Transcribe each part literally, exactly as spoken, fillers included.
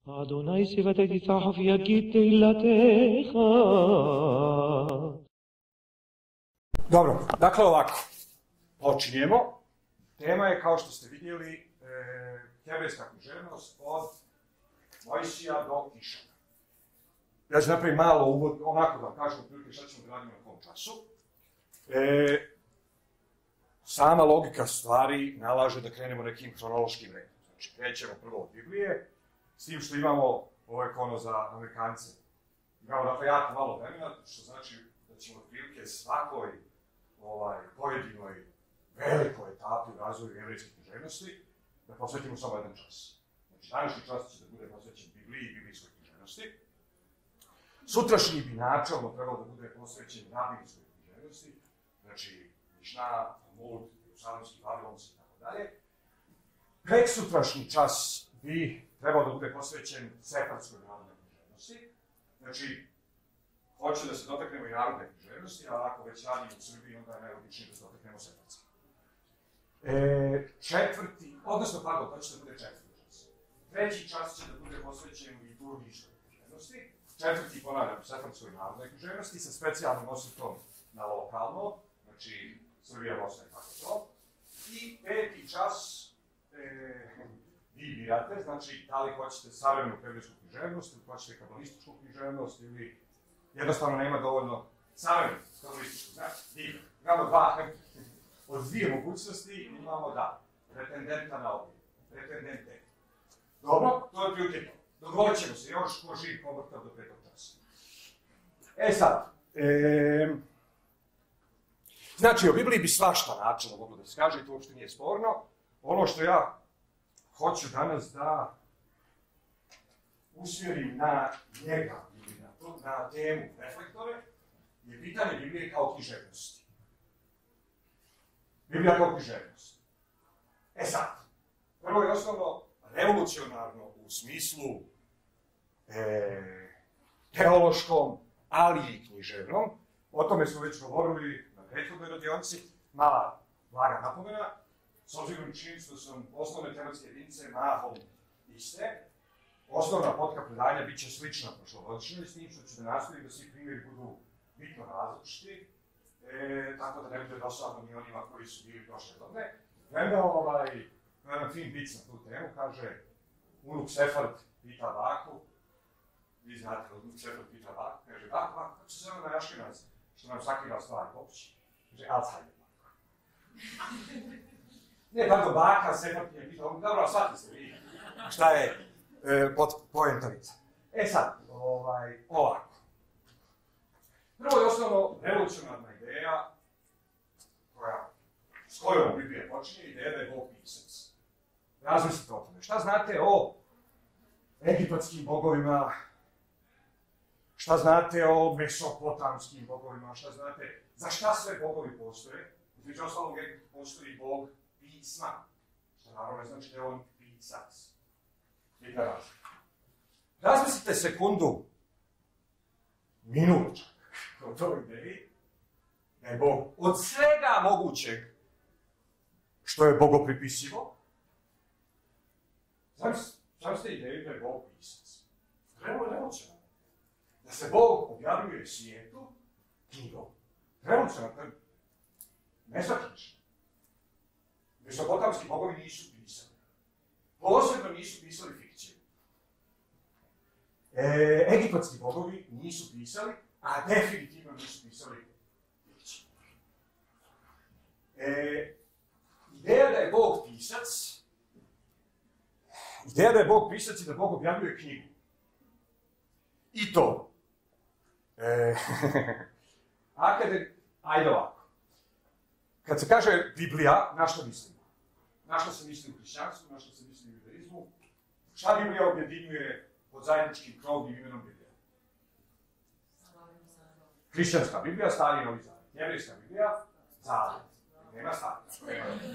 אדוני שיבתי תצחף יגיד תהילתך. Dobro, dakle ovako, počinjemo. Tema je, kao što ste vidjeli, e, hebrejska književnost od Mojsija do Išana. Ja ću napraviti malo uvod, onako da vam kažem otprilike šta ćemo raditi na tom času. E, sama logika stvari nalaže da krenemo nekim hronološkim redom. Znači, krećemo prvo od Biblije, s tim što imamo, ovo je kono za Amerikance, imamo dakle jako malo vremena, što znači da ćemo otprilike svakoj ovaj, pojedinoj velikoj etapi u razvoju hebrejske književnosti da posvetimo samo jedan čas. Znači, današnji čas će da bude posvećen Bibliji i biblijskoj književnosti. Sutrašnji bi načalno trebalo da bude posvećen rabinskoj književnosti, znači Mišna, Talmud, Jerusalimski, Babilonski i tako dalje. Preksutrašnji čas bi trebao da bude posvećen sefardskoj narodnoj književnosti. Znači, hoće da se dotaknemo i narodne književnosti, a ako već radimo u Srbiji, onda je najlogičnije da se dotaknemo sefardske. E, četvrti, odnosno, pardon, to će da bude četvrti čas. Treći čas će da bude posvećen liturgijskoj književnosti. Četvrti, ponavljam, sefardskoj narodnoj književnosti sa specijalnim osvrtom na lokalno, znači Srbija, Bosna i tako to. I peti čas, e, vi birate, znači da li hoćete savremenu hebrejsku književnost, ili hoćete kabalističku književnost, ili jednostavno nema dovoljno savremenu kabalističku, znači, vi imamo dva, od dvije mogućnosti imamo da, pretendenta na obje, pretendente. Dobro, to je prilike. Dogovorit ćemo se još ko živ povrtav do petog časa. E sad, e, znači o Bibliji bi svašta načelno moglo da se kaže i to uopšte nije sporno. Ono što ja hoću danas da usmjerim na njega, ili na, to, na temu reflektore, je pitanje Biblije kao književnosti. Biblija kao književnost. E sad, prvo je osnovno revolucionarno u smislu e, teološkom, ali i književnom. O tome smo već govorili na prethodnoj radionici. Mala, blaga napomena. S obzirom činjenicu da su osnovne tematske jedinice mahom iste, osnovna potka predanja bit će slična prošlogodišnjoj, s tim što ću da nastavim da svi primjeri budu bitno različiti, e, tako da ne bude dosadno ni onima koji su bili prošle godine. Venda ovaj, jedan fin vic na tu temu, kaže, unuk Sefard pita baku, vi znate, unuk Sefard pita baku, kaže, bako, bako, kako se zove na Jaškenac, što nam svaki raz stvari popući? Kaže, Alzheimer. Ne, pardon, baka, Sefard je pitao, dobro, shvatili ste vi šta je e, pod poenta vica. E sad, ovaj, ovako. Prvo je osnovno revolucionarna ideja, koja, s kojom Biblija počinje, ideja da je Bog pisac. Razmislite o tome. Šta znate o egipatskim bogovima? Šta znate o mesopotamskim bogovima? Šta znate, za šta sve bogovi postoje? Između ostalog postoji Bog pisma, što naravno ne znači da je on pisac. Bitna razlika. Razmislite sekundu, minut o toj ideji, da je Bog od svega mogućeg što je bogopripisivo. Zamislite ideju da je Bog pisac. Treba je revolucionarno. Da se Bog objavljuje svijetu knjigom. Revolucionarno. Nezakrično. Mesopotamski bogovi nisu pisali. Posebno nisu pisali fikciju. E, egipatski bogovi nisu pisali, a definitivno nisu pisali fikciju. E, ideja da je Bog pisac, ideja da je Bog pisac i da Bog objavljuje knjigu. I to. E, akade, ajde ovako. Kad se kaže Biblija, na što mislimo? Na što se misli u hrišćanstvu, na što se misli u judaizmu? Šta Biblija objedinjuje pod zajedničkim krovnim imenom Biblija? Hrišćanska Biblija, Stari i Novi Zavet. Hebrejska Biblija, Zavet. Nema Stari.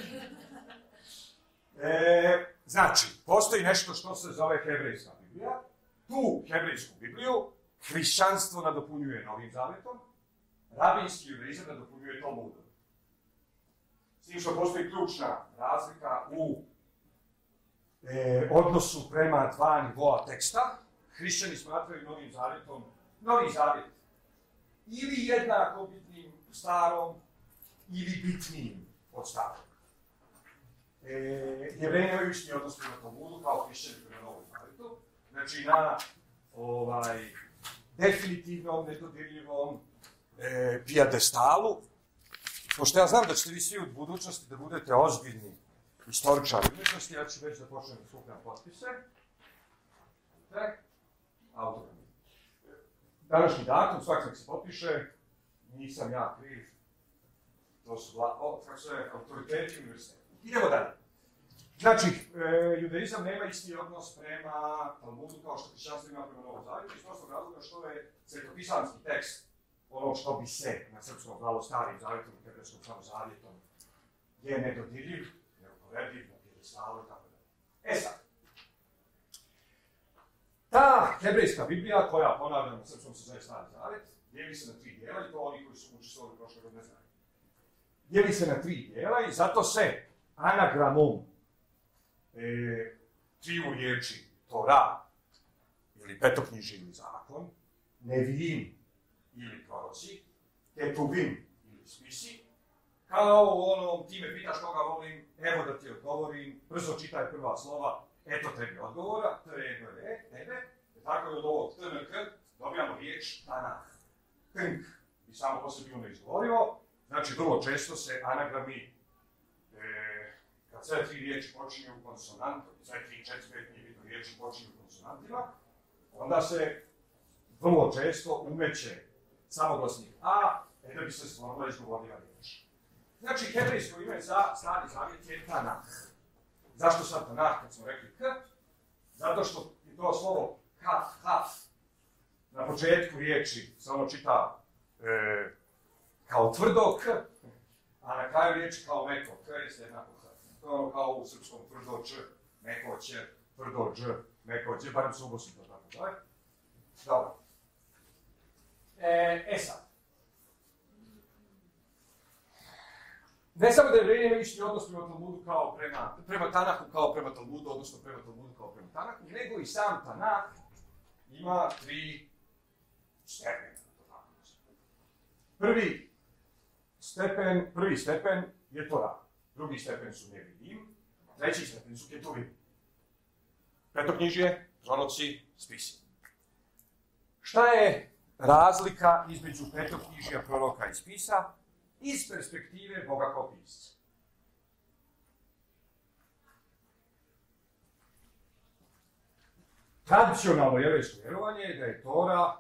E, znači, postoji nešto što se zove Hebrejska Biblija. Tu Hebrejsku Bibliju hrišćanstvo nadopunjuje Novim Zavetom, rabinski judaizam nadopunjuje Talmudom. S tim što postoji ključna razlika u e, odnosu prema dva nivoa teksta. Hrišćani smatraju Novim zavjetom, Novi zavjet ili jednako bitnim starom, ili bitnijim od starog. E, Jevreji nemaju isti odnos prema Talmudu kao hrišćani prema Novom zavjetu. Znači na ovaj, definitivnom, nedodirljivom e, pijadestalu. Pošto ja znam da ćete vi svi u budućnosti da budete ozbiljni istoričari umjetnosti, ja ću već da počnem da skupljam potpise. Tak, autogram. Današnji datum, svaki nek se potpiše, nisam ja kriv, to su vla, o, kako se autoriteti univerziteta. Idemo dalje. Znači, e, judaizam nema isti odnos prema Talmudu kao što hrišćanstvo ima prema Novom zavjetu, iz prostog razloga što je svetopisanski tekst ono što bi se na srpskom zvalo starim zavjetom, na hebrejskom samo zavjetom, je nedodirljiv, neuporediv, na pjedestalu i tako dalje. E sad, ta hebrejska Biblija, koja ponavljam na srpskom se zove Stari zavjet, dijeli se na tri dijela i to oni koji su učestvovali prošle godine znaju. Dijeli se na tri dijela i zato se anagramom e, triju riječi Tora, ili petoknjiži ili zakon, Nevijim ili proroci, Ketuvim ili spisi, kao u onom ti me pitaš koga volim, evo da ti odgovorim, brzo čitaj prva slova, eto tebi odgovora, tebe, tebe, tako je od ovog T N K dobijamo riječ Tanah. Tnk bi samo po sebi ono izgovorio, znači vrlo često se anagrami, e, kad sve tri riječi počinju u konsonantu, sve tri, četiri, pet, nije bitno riječi počinju u konsonantima, onda se vrlo često umeće samoglasnik A, e da bi se stvorila izgovorljiva riječ. Znači, hebrejsko ime za Stari zavjet je Tanah. Zašto sad Tanah, kad smo rekli K? Zato što je to slovo kaf, haf, na početku riječi se ono čita e, kao tvrdo K, a na kraju riječi kao meko K, jeste jednako H. To je ono kao u srpskom tvrdo Č, meko Ć, tvrdo Dž, meko Dž, barem su ubosi to tako, da? Dobro. E, e sad. Ne samo da Jevreji imaju isti odnos prema Talmudu kao prema, prema Tanahu kao prema Talmudu, odnosno prema Talmudu kao prema Tanahu, nego i sam Tanah ima tri stepena. Prvi stepen, prvi stepen je Tora, drugi stepen su Nevijim, treći stepen su Ketuvim. Petoknjižje, proroci, spisi. Šta je razlika između petoknjižja, proroka i spisa iz perspektive Boga kao pisca? Tradicionalno jevrejsko vjerovanje je da je Tora,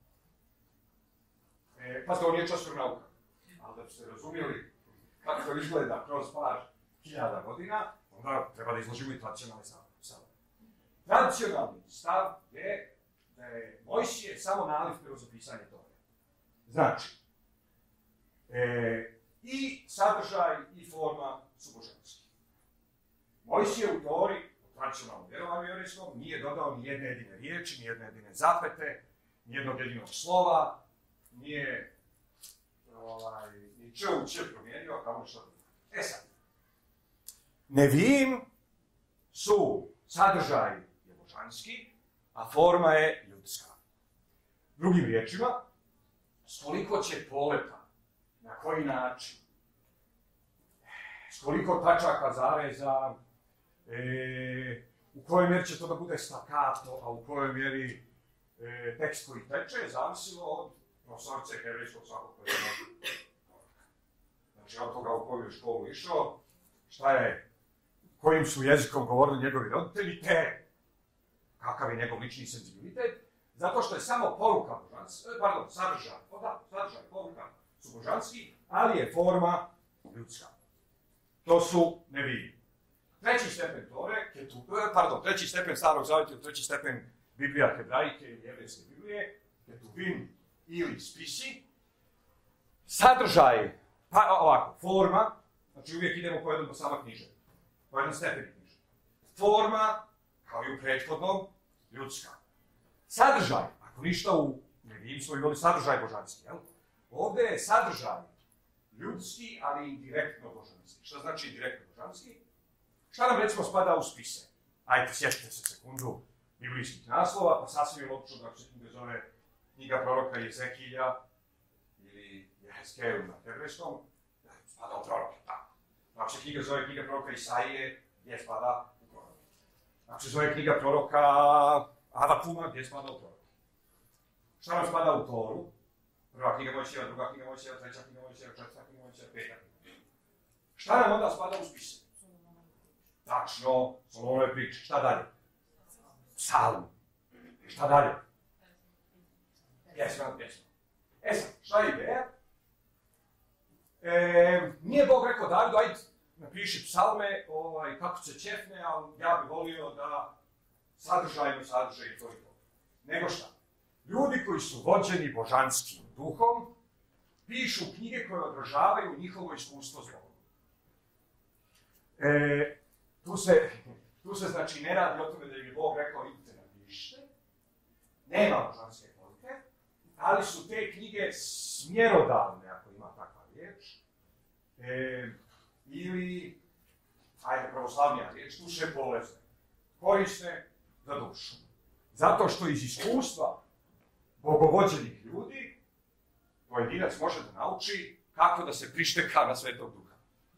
e, pa to nije časna nauka, ali da biste razumjeli kako to izgleda kroz par hiljada godina, onda treba da izložimo i tradicionalni stav. Tradicionalni stav je da je Mojsije samo naliv za pisanje Tore. Znači, e, i sadržaj i forma su božanski. Mojsije u Tori, u tradicionalnom vjerovanju jevrejskom, nije dodao ni jedne jedine riječi, ni jedne jedine zapete, ni jednog jedinog slova, nije ovaj, ni č u č promijenio, kao što je. E sad, Nevijim su sadržaj je božanski, a forma je ljudska. Drugim riječima, s koliko će poleta, na koji način, s koliko tačaka, zareza, e, u kojoj mjeri će to da bude stakato, a u kojoj mjeri e, tekst koji teče, zavisilo od profesorice hebrejskog svakog pojedinog. Znači, od toga u koju je školu išao, šta je, kojim su jezikom govorili njegovi roditelji, te kakav je njegov lični senzibilitet, zato što je samo poruka božanska, pardon, sadržaj, o da, sadržaj, poruka su božanski, ali je forma ljudska. To su Neviji. Treći stepen Tore, ketu, pardon, treći stepen Starog zavjeta, treći stepen Biblija hebrajike ili jevrejske Biblije, Ketuvim ili spisi, sadržaj, pa ovako, forma, znači uvijek idemo po jednom po sama knjiže, po jednom stepenu knjiže. Forma, kao i u prethodnom, ljudska. Sadržaj, ako ništa u Nevijim smo imali sadržaj božanski, jel? Ovdje je sadržaj ljudski, ali indirektno božanski. Šta znači indirektno božanski? Šta nam recimo spada u spise? ajde, sjetite se sekundu biblijskih naslova, pa sasvim je logično da se knjiga zove knjiga proroka Jezekilja ili Jehezkel na hebrejskom, spada u proroke, tako. Ako se knjiga zove knjiga proroka Isaije, gdje spada u proroke. Ako se zove knjiga proroka Avakuma, gdje spada u proroke. Šta nam spada u Toru? Prva knjiga Mojsijeva, druga knjiga Mojsijeva, treća knjiga Mojsijeva, četvrta knjiga Mojsijeva, peta knjiga. Šta nam onda spada u spise? Tačno, Solomonove priče. Šta dalje? Psalm. Šta dalje? Pjesma, pjesma. E sad, šta je ideja? E, nije Bog rekao Davidu, ajde, napiši psalme, ovaj, kako se ćefne, ali ja bih volio da sadržajno sadržaj to i to. Nego šta? Ljudi koji su vođeni božanskim duhom, pišu knjige koje odražavaju njihovo iskustvo s Bogom. E, tu, se, tu se znači ne radi o tome da im je Bog rekao idite napišite, nema božanske poruke, ali su te knjige smjerodavne, ako ima takva riječ, e, ili, ajde, pravoslavnija riječ, duše bolesne, korisne za dušu. Zato što iz iskustva bogovođenih ljudi pojedinac može da nauči kako da se prišteka na Svetog Duha.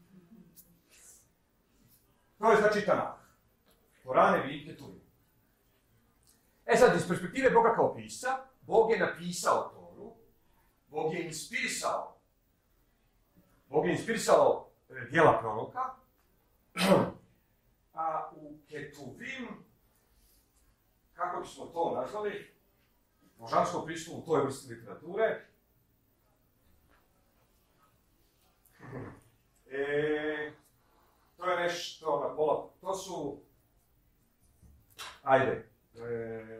To je znači Tanah. Korane, Biblije, Turin. E sad, iz perspektive Boga kao pisca, Bog je napisao Toru, Bog je inspirisao, Bog je inspirisao e, djela proroka, a u Ketuvim, kako bismo to nazvali, božanskom pristupu u toj vrsti literature, e, to je nešto na pola, to su, ajde, e,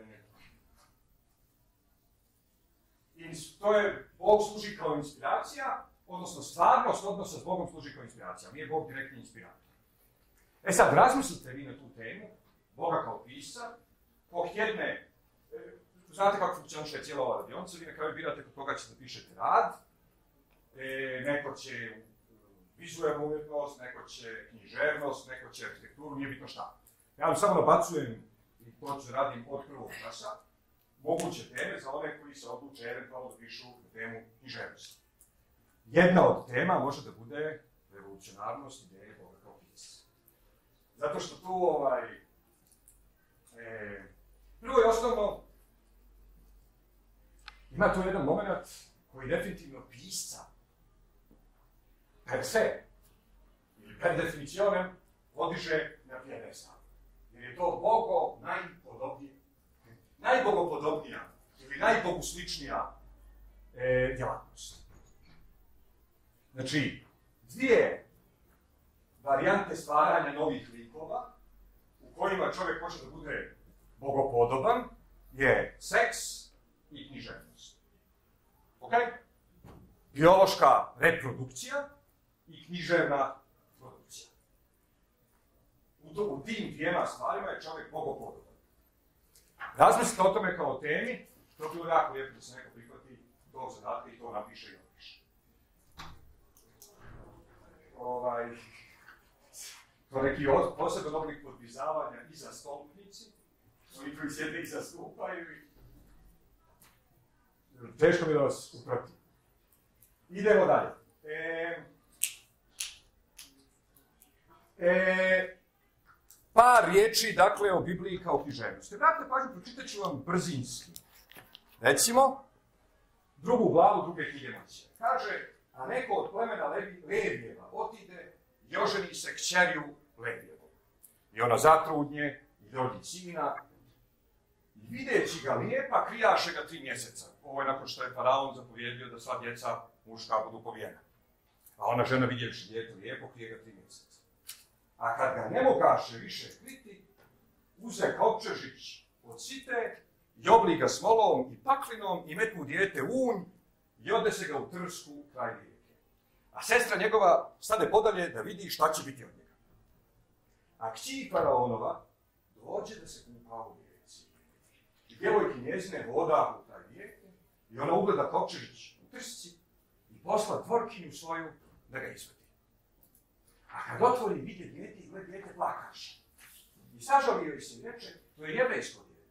ins, to je, Bog služi kao inspiracija, odnosno stvarnost odnosa s Bogom služi kao inspiracija, nije Bog direktni inspirator. E sad, razmislite vi na tu temu, Boga kao pisca, pohjedne, e, znate kako funkcioniše cijela ova radionica, vi na kraju birate kod koga ćete pišete rad, e, neko će vizualnu umjetnost, neko će književnost, neko će arhitekturu, nije bitno šta. Ja vam samo nabacujem, i to ću radim od prvog časa, moguće teme za one koji se odluče eventualno da pišu na temu književnosti. Jedna od tema može da bude revolucionarnost ideje Boga kao pisca. Zato što tu, ovaj, e, prvo i osnovno, ima tu jedan moment koji definitivno pisca per se, ili per definicionem, podiže na pijedestal. Jer je to Bogo najpodobnije, najbogopodobnija ili najbogusličnija e, djelatnost. Znači, dvije varijante stvaranja novih likova u kojima čovjek može da bude bogopodoban je seks i književnost. Ok? Biološka reprodukcija i književna produkcija. U, to, u tim dvijema stvarima je čovjek bogopodoban. Razmislite o tome kao o temi, to bi bilo jako lijepo da se neko prihvati tog zadatka i to napiše i opiše. Ovaj, to neki od, poseban oblik podvizavanja iza stolpnici, oni koji sjede iza stupa ili... Teško mi da vas upratim. Idemo dalje. E, e, par riječi, dakle, o Bibliji kao književnosti. Vratite pažnju, pročitat ću vam brzinski. Recimo, drugu glavu druge knjige Mojsijeve. Kaže, a neko od plemena Levi, Levijeva otide i oženi se kćerju Levijevom. I ona zatrudnje i rodi sina. I videći ga lijepa, krijaše ga tri mjeseca. Ovo je nakon što je faraon zapovjedio da sva djeca muška budu povijena. A ona žena vidjevši dijete lijepo, krije ga tri mjeseca. A kad ga ne mogaše više kriti, uze kovčežić od site i obli ga smolom i paklinom i metnu dijete u unj i odnese ga u trsku kraj rijeke. A sestra njegova stade podalje da vidi šta će biti od njega. A kći faraonova dođe da se kupa u rijeci. I djevojki njezine voda u kraj rijeke i ona ugleda kovčežić u trsci i posla dvorkinju svoju da ga izvadi. A kad otvori vidi dijete i gleda dijete plakaše. I sažalio ih se i reče, to je jevrejsko dijete.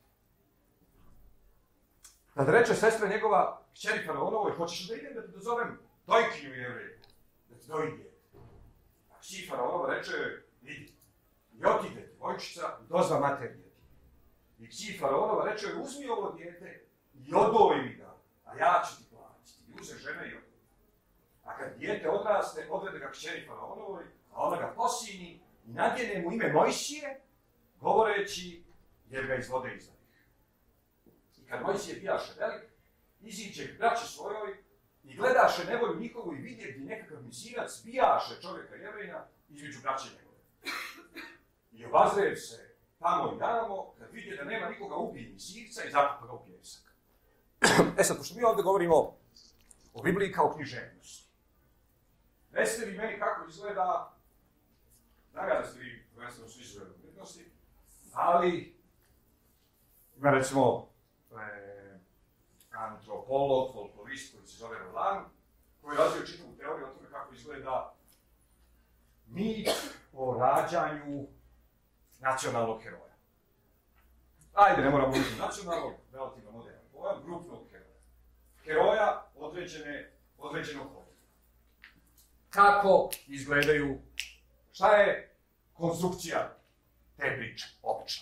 Kad reče sestra njegova, kćeri faraonovoj, hoćeš da idem da ti dozovem dojkinju jevreju, da ti doji dijete. A kći faraonova reče, idi. I otide djevojčica i dozva mater dijete. I kći faraonova reče, uzmi ovo dijete i odoj mi ga, a ja ću ti platiti. I uze žene i odoj. A kad dijete odraste, odvede ga kćeri faraonovoj, a ona ga posini i nadjene mu ime Mojsije, govoreći jer ga izvode iza njih. I kad Mojsije bijaše velik, iziđe k braći svojoj i gledaše nevolju njihovu i vidje gdje nekakav misirac bijaše čovjeka Jevrejna između braće njegove. I obazrev se tamo i damo, kad vidje da nema nikoga ubije misirca i zakupa ga u pjesak. E sad, pošto mi ovdje govorimo o Bibliji kao književnosti, recite vi meni kako izgleda, naravno da ste vi prvenstveno svi izgledali umjetnosti, ali ima recimo e, antropolog, folklorist koji se zove Roland, koji razvio čitavu teoriju o tome kako izgleda mit o rađanju nacionalnog heroja. Ajde, ne moramo biti nacionalnog, relativno moderan pojam, grupnog heroja. Heroja određene, određenog hodina. Kako izgledaju, šta je konstrukcija te priče, obično?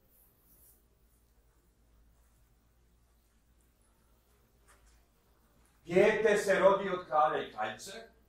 Dijete se rodi od kralja i kraljice,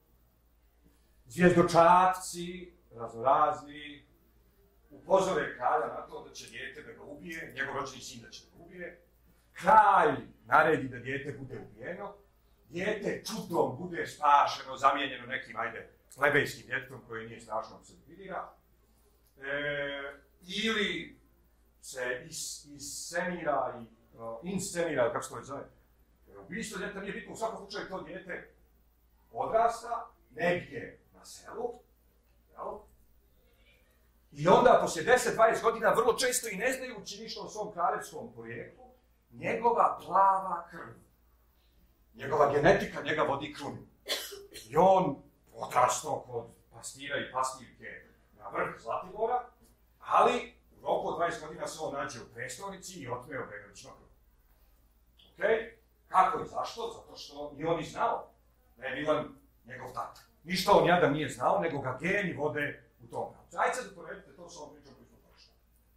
zvjezdočakci, raznorazni, upozore kralja na to da će dijete da ga ubije, njegov rođeni sin da će da ga ubije, kralj naredi da dijete bude ubijeno, dijete čudom bude spašeno, zamijenjeno nekim, ajde, plebejskim djetetom koji nije strašno obsedipidira, e, ili se is, iscenira i uh, inscenira, kako se to zove, ubistvo djeteta nije bitno, u svakom slučaju to dijete odrasta negdje na selu, jel? I onda, poslije deset dvadeset godina, vrlo često i ne znajući ništa o svom kraljevskom porijeklu, njegova plava krv, njegova genetika njega vodi krunu. I on odrastao kod pastira i pastirke na vrh Zlatibora, ali u roku od dvadeset godina se on nađe u prestolnici i otme obrenovićno krv. Okej? Kako i zašto? Zato što i on i znao da je Milan njegov tata. Ništa on jadan nije znao, nego ga geni vode u tom pravcu. Ajde sad uporedite to s ovom pričom koju smo prošli.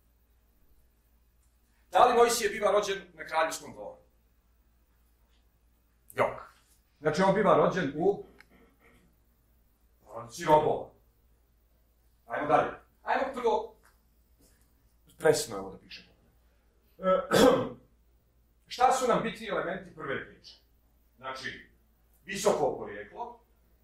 Da li Mojsije biva rođen na kraljevskom dvoru? Jok. Znači on biva rođen u porodici robova. Ajmo dalje. Ajmo prvo, presno je ovo da pišemo. Šta su nam bitni elementi prve priče? Znači, visoko porijeklo,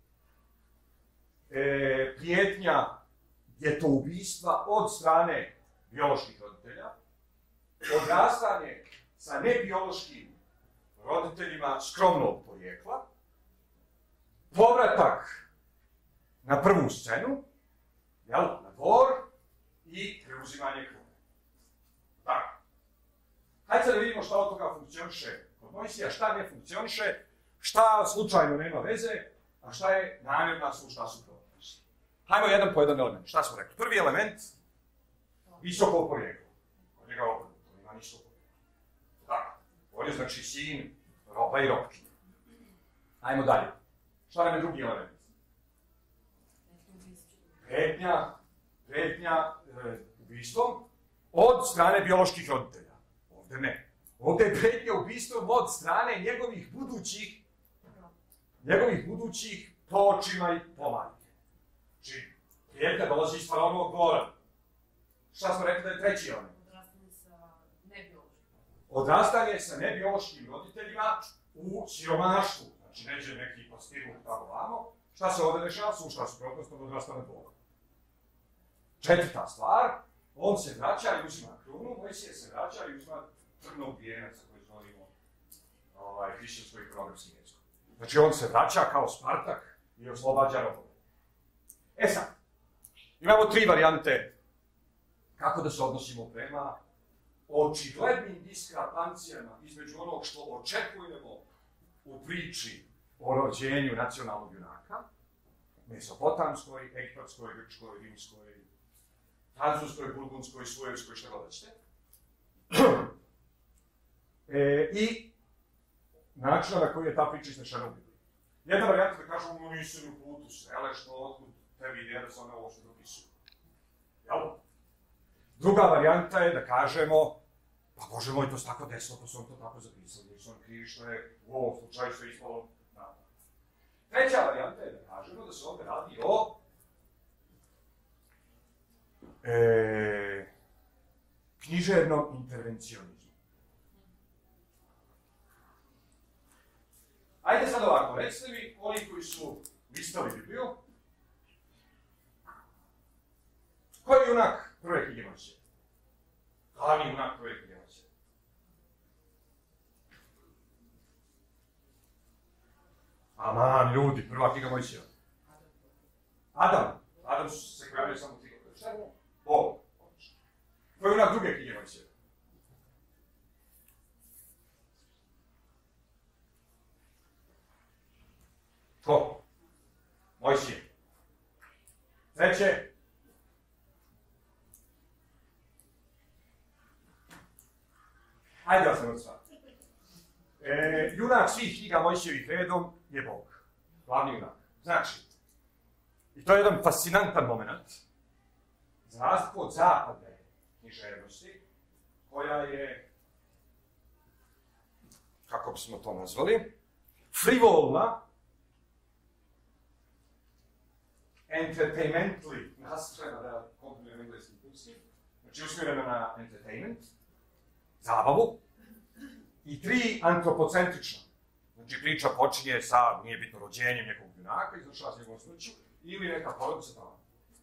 e, prijetnja djetoubistva od strane bioloških roditelja, odrastanje sa nebiološkim roditeljima skromnog porijekla, povratak na prvu scenu, jel, na dvor i preuzimanje krune. Tako. Hajde da vidimo šta od toga funkcioniše kod Mojsija, šta ne funkcioniše, šta slučajno nema veze, a šta je namjerna su, šta su protivnosti. Hajmo jedan po jedan element. Šta smo rekli? Prvi element, visoko porijeklo. Kod njega obrnuto, to ima ništa porijeklo. Tako. On je znači sin roba i robkinja. Hajmo dalje. Šta nam je drugi element? Pretnja, pretnja e, ubistvom od strane bioloških roditelja. Ovdje ne. Ovdje je pretnja ubistvom od strane njegovih budućih, njegovih budućih poočima i pomajke. Znači, prijetnja dolazi iz faraonovog dvora. Šta smo rekli da je treći element? Odrastanje sa nebiološkim. Odrastanje sa nebiološkim roditeljima u siromaštvu. Znači, neđe neki pastiruk tamo vamo. Šta se ovdje dešava? Sušta suprotnost od odrastane dvora. Četvrta stvar, on se vraća i uzima krunu, Mojsije se vraća i uzima trnov vijenac, koji zovimo ovaj, hrišćansko i programski jezik. Znači, on se vraća kao Spartak i oslobađa robove. E sad, imamo tri varijante kako da se odnosimo prema očiglednim diskrepancijama između onog što očekujemo u priči o rođenju nacionalnog junaka, mesopotamskoj, egipatskoj, grčkoj, rimskoj, Francuskoj, Burgundskoj, Suevskoj, šta god hoćete. E, I načina na koji je ta priča iznešena u Bibliji. Jedna varijanta da kažemo, no nisu ni u putu srele, što otkud tebi ideja da se one ovo što dopisuju. Jel? Druga varijanta je da kažemo, pa Bože moj, to se tako desilo, pa su on to tako zapisali, jer su on krivi što je u ovom slučaju sve ispalo naravno. Treća varijanta je da kažemo da se ovdje radi o e, književnom intervencionizmu. Ajde sad ovako, recite mi, oni koji su listali Bibliju, koji je junak prve knjige Mojsije? Glavni junak prve knjige Mojsije. Aman, ljudi, prva knjiga Mojsija. Adam. Adam su se pojavili samo tri godine. Šta je ovo? Bog. Koji je junak druge knjige Mojsije? Ko? Mojsije. Treće. Ajde da sam od sva. E, junak svih knjiga Mojsijevih redom je Bog. Glavni junak. Znači, i to je jedan fascinantan moment, za razliku od zapadne književnosti, koja je, kako bismo to nazvali, frivolna, entertainmentally, nas treba da komponujem engleski pulski, znači usmjerena na entertainment, zabavu, i tri, antropocentrična. Znači priča počinje sa, nije bitno, rođenjem nekog junaka, izvršava s njegovom smrću, ili neka porodica tamo.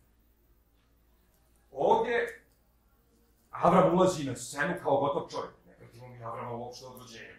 Ovdje Avram ulazi na scenu kao gotov čovjek, ne pratimo mi Avrama uopšte od rođenja.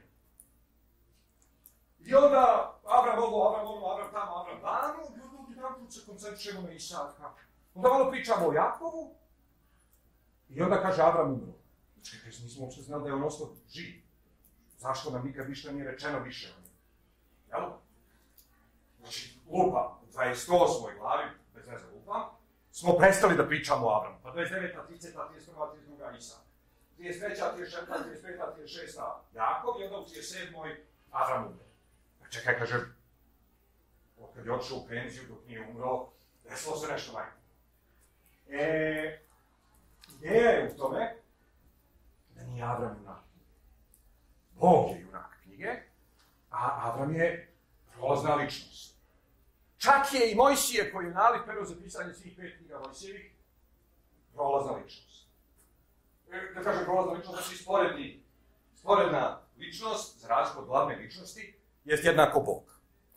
I onda Avram ovo, Avram ono, Avram tamo, Avram dano, ljudi tamo se koncentrišemo na Isaka. Onda malo pričamo o Jakovu, i onda kaže Avram umro. Čekaj, nismo uopšte znali da je on ostao živ. Zašto nam nikad ništa nije rečeno više o njemu? Jel? Znači, lupam, u dvadeset osmoj glavi, bez veze lupam, smo prestali da pričamo o Avramu. Pa dvadeset deveta, trideseta, trideset prva, trideset druga Isak. trideset treća, trideset četvrta, trideset peta, trideset šesta Jakov i onda u trideset sedmoj Avram umre. Pa čekaj, kaže, kad je otišao u penziju dok nije umro, desilo se nešto majke. E, ideja je u tome da nije Avram junak. Bog je junak knjige, a Avram je prolazna ličnost. Čak je i Mojsije koji je nalik prvo za pisanje svih pet knjiga Mojsijevih, prolazna ličnost. E, da kažem prolazna ličnost, znači sporedni, sporedna ličnost, za razliku od glavne ličnosti, jest jednako Bog.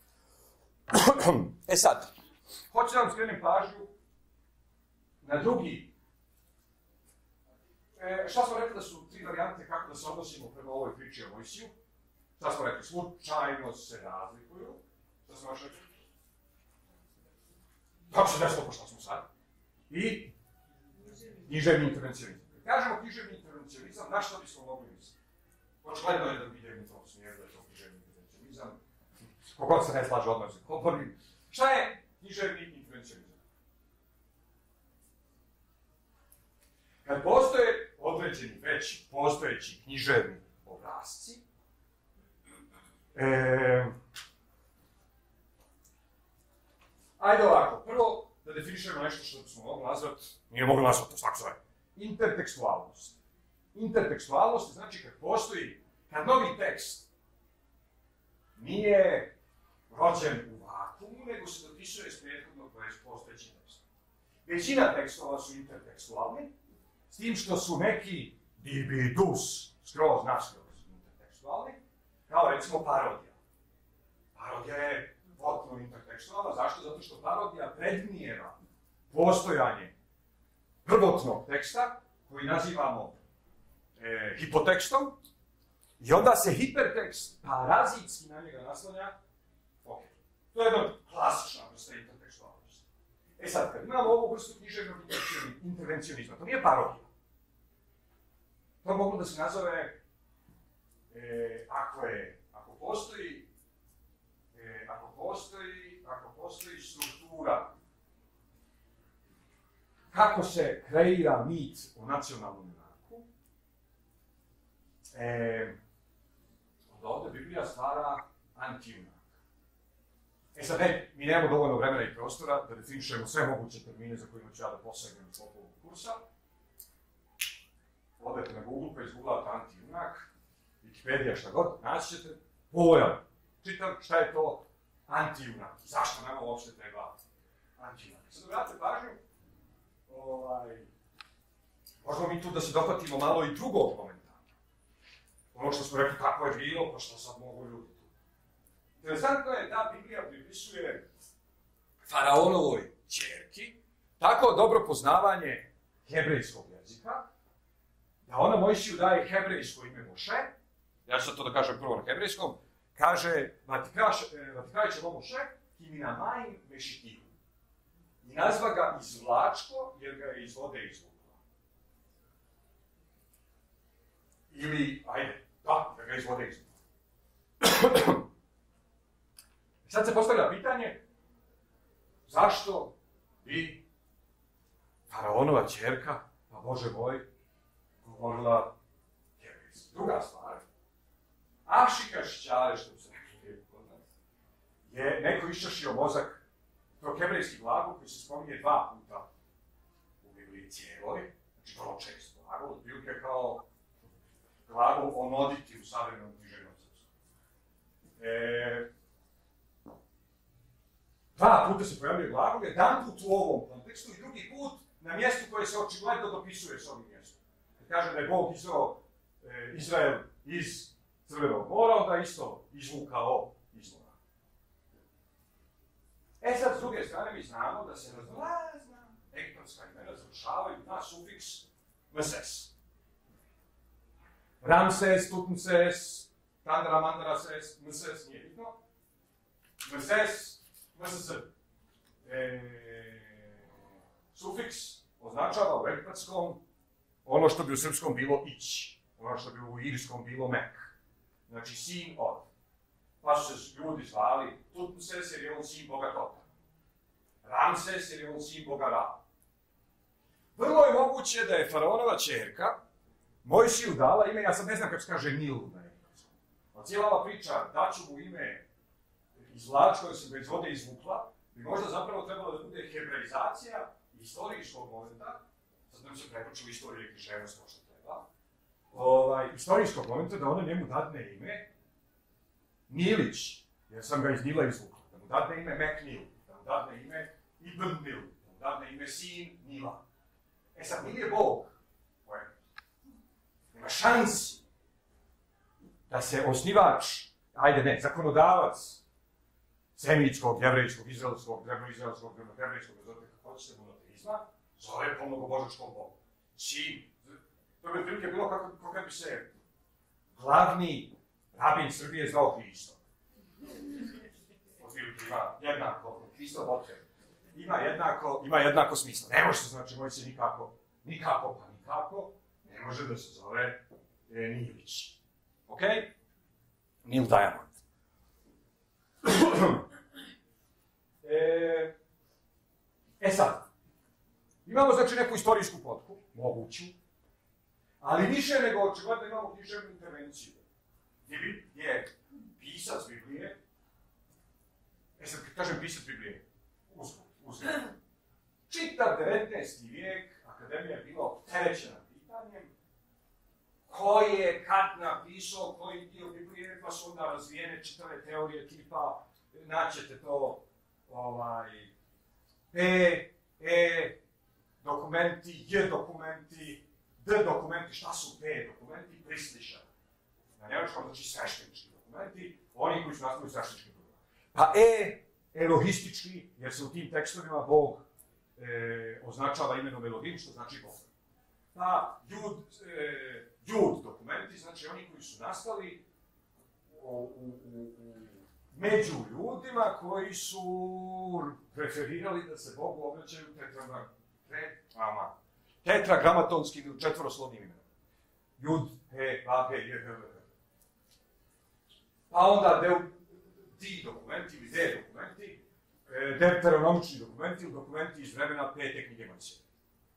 E sad, hoću da vam skrenem pažnju na drugi. E, šta smo rekli da su tri varijante kako da se odnosimo prema ovoj priči o Mojsiju? Šta smo rekli? Slučajno se razlikuju. Šta smo još rekli? Kako se desilo, pošto smo sad? I? Književni intervencionizam. Kažemo književni intervencionizam, na što bismo mogli misliti? Očigledno je da bi idemo u tom smjeru, da je to književni intervencionizam. Kogod se ne slaže odmah se koporim. Šta je književni intervencionizam? Kad postoje određeni već postojeći književni obrasci, e, ajde ovako, prvo da definišemo nešto što bismo mogli nazvati, nije mogli nazvati, to svako zove, intertekstualnost. Intertekstualnost znači kad postoji, kad novi tekst nije rođen u vakuumu, nego se dopisuje s prethodnog postojećeg teksta. Većina tekstova su intertekstualni, s tim što su neki dibidus, skroz naskroz intertekstualni, kao recimo parodija. Parodija je potpuno intertekstualna, zašto? Zato što parodija predmnijeva postojanje prvotnog teksta, koji nazivamo e, hipotekstom, i onda se hipertekst parazitski na njega naslanja. Ok, to je jedna klasična vrsta intertekstualnosti. E sad, kad imamo ovu vrstu književnog intervencionizma, to nije parodija. To moglo da se nazove, e, ako je, ako postoji, e, ako postoji, ako postoji struktura kako se kreira mit o nacionalnom junaku, e, onda ovdje Biblija stvara antijunak. E sad, ne, mi nemamo dovoljno vremena i prostora da definišemo sve moguće termine za kojima ću ja da posegnem u sklopu ovog kursa. Odete na Google pa izgooglate antijunak, Wikipedia, šta god, naći ćete pojam. Čitam šta je to antijunak i zašto nama uopšte treba antijunak. Sad obratite pažnju, ovaj, možemo mi tu da se dohvatimo malo i drugog momenta. Ono što smo rekli kako je bilo, pa što sad mogu ljudi tu. Interesantno je da Biblija pripisuje faraonovoj ćerki tako dobro poznavanje hebrejskog jezika, da ona Mojsiju daje hebrejsko ime Moše, ja ću sad to da kažem prvo na hebrejskom, kaže, Vatikraj će Moše, kiminamajn mešitihu. I nazva ga izvlačko, jer ga je iz vode izvukla. Ili, ajde, da, jer ga je iz vode izvukla. Sad se postavlja pitanje, zašto bi faraonova ćerka, pa Bože moj, govorila hebrejski. Druga stvar, Ašika šćare, što se rekli kod nas, je neko iščašio mozak, to je hebrejski glagol koji se spominje dva puta u Bibliji cijeloj, znači vrlo često glagol, otprilike kao glagol onoditi u savremenom književnom srpskom. E, dva puta se pojavljuje glagol, jedan put u ovom kontekstu i drugi put na mjestu koje se očigledno dopisuje s ovim mjestom. Kaže da je Bog izveo e, Izrael iz Crvenog mora, onda isto izvukao iz mora. E sad, s druge strane, mi znamo da se raznorazna egipatska imena završavaju na sufiks mses. Ramses, Tutmoses, Tandra, Mandrases, mses, nije bitno. Mses, mss. E, sufiks označava u egipatskom ono što bi u srpskom bilo ić, ono što bi u irskom bilo mek. Znači, sin od. Pa su se ljudi zvali Tutmoses jer je on sin boga Tota. Ramses jer je on sin boga Ra. Vrlo je moguće da je faraonova ćerka Mojsiju dala ime, ja sad ne znam kako se kaže Nil na engleskom. A cijela ova priča, daću mu ime izvlačko, jer se ga iz vode izvukla, bi možda zapravo trebalo da bude hebreizacija istorijskog momenta, sad nam se prepoču istoriju ili književnost kao što treba, ovaj, istorijskog momenta da ona njemu dadne ime Nilić, jer sam ga iz Nila izvukla, da mu dadne ime Meknil, da mu dadne ime Ibn Nil, da mu dadne ime sin Nila. E sad, Nil je Bog, nema šansi da se osnivač, ajde ne, zakonodavac semitskog, jevrejskog, izraelskog, drevno-izraelskog, drevno-hebrejskog, zove kako hoćete monoteizma, zove po mnogobožačkom Bogu. Sin, to bi otprilike bilo kako, kako kad bi se glavni rabin Srbije zvao Hristo. Otprilike ima jednako, Hristo Boker, ima jednako, ima jednako smisla. Ne može se znači moj se nikako, nikako pa nikako, ne može da se zove e, Nilić. Ok? Nil Diamond. e, e sad, imamo znači neku istorijsku potku, moguću, ali više nego očigledno imamo književnu intervenciju. Gdje je pisac Biblije, e sad kad kažem pisac Biblije, uzgled, uzgled. Čitav devetnaesti vijek akademija je bila opterećena pitanjem ko je, kad napisao, koji dio Biblije, pa su onda razvijene čitave teorije tipa, naćete to, ovaj, P, E, dokumenti, J dokumenti, D dokumenti, šta su P dokumenti, prisliša. Na njemačkom znači sveštenički dokumenti, oni koji su nastavili sveštenički dokumenti. Pa E, elohistički, jer se u tim tekstovima Bog e, označava imenom Elohim, što znači Bog. Pa Jud, e, Jud dokumenti, znači oni koji su nastali u, u, u, u, među ljudima koji su preferirali da se Bogu obraćaju tetragram, tetrama, tetragrammatonskim ili četvoroslovnim imenom. Jud, He, A, He, Je, He, He. Pa onda deu, ti dokumenti ili D dokumenti, e, deuteronomični dokumenti ili dokumenti iz vremena pete knjige Mojsije.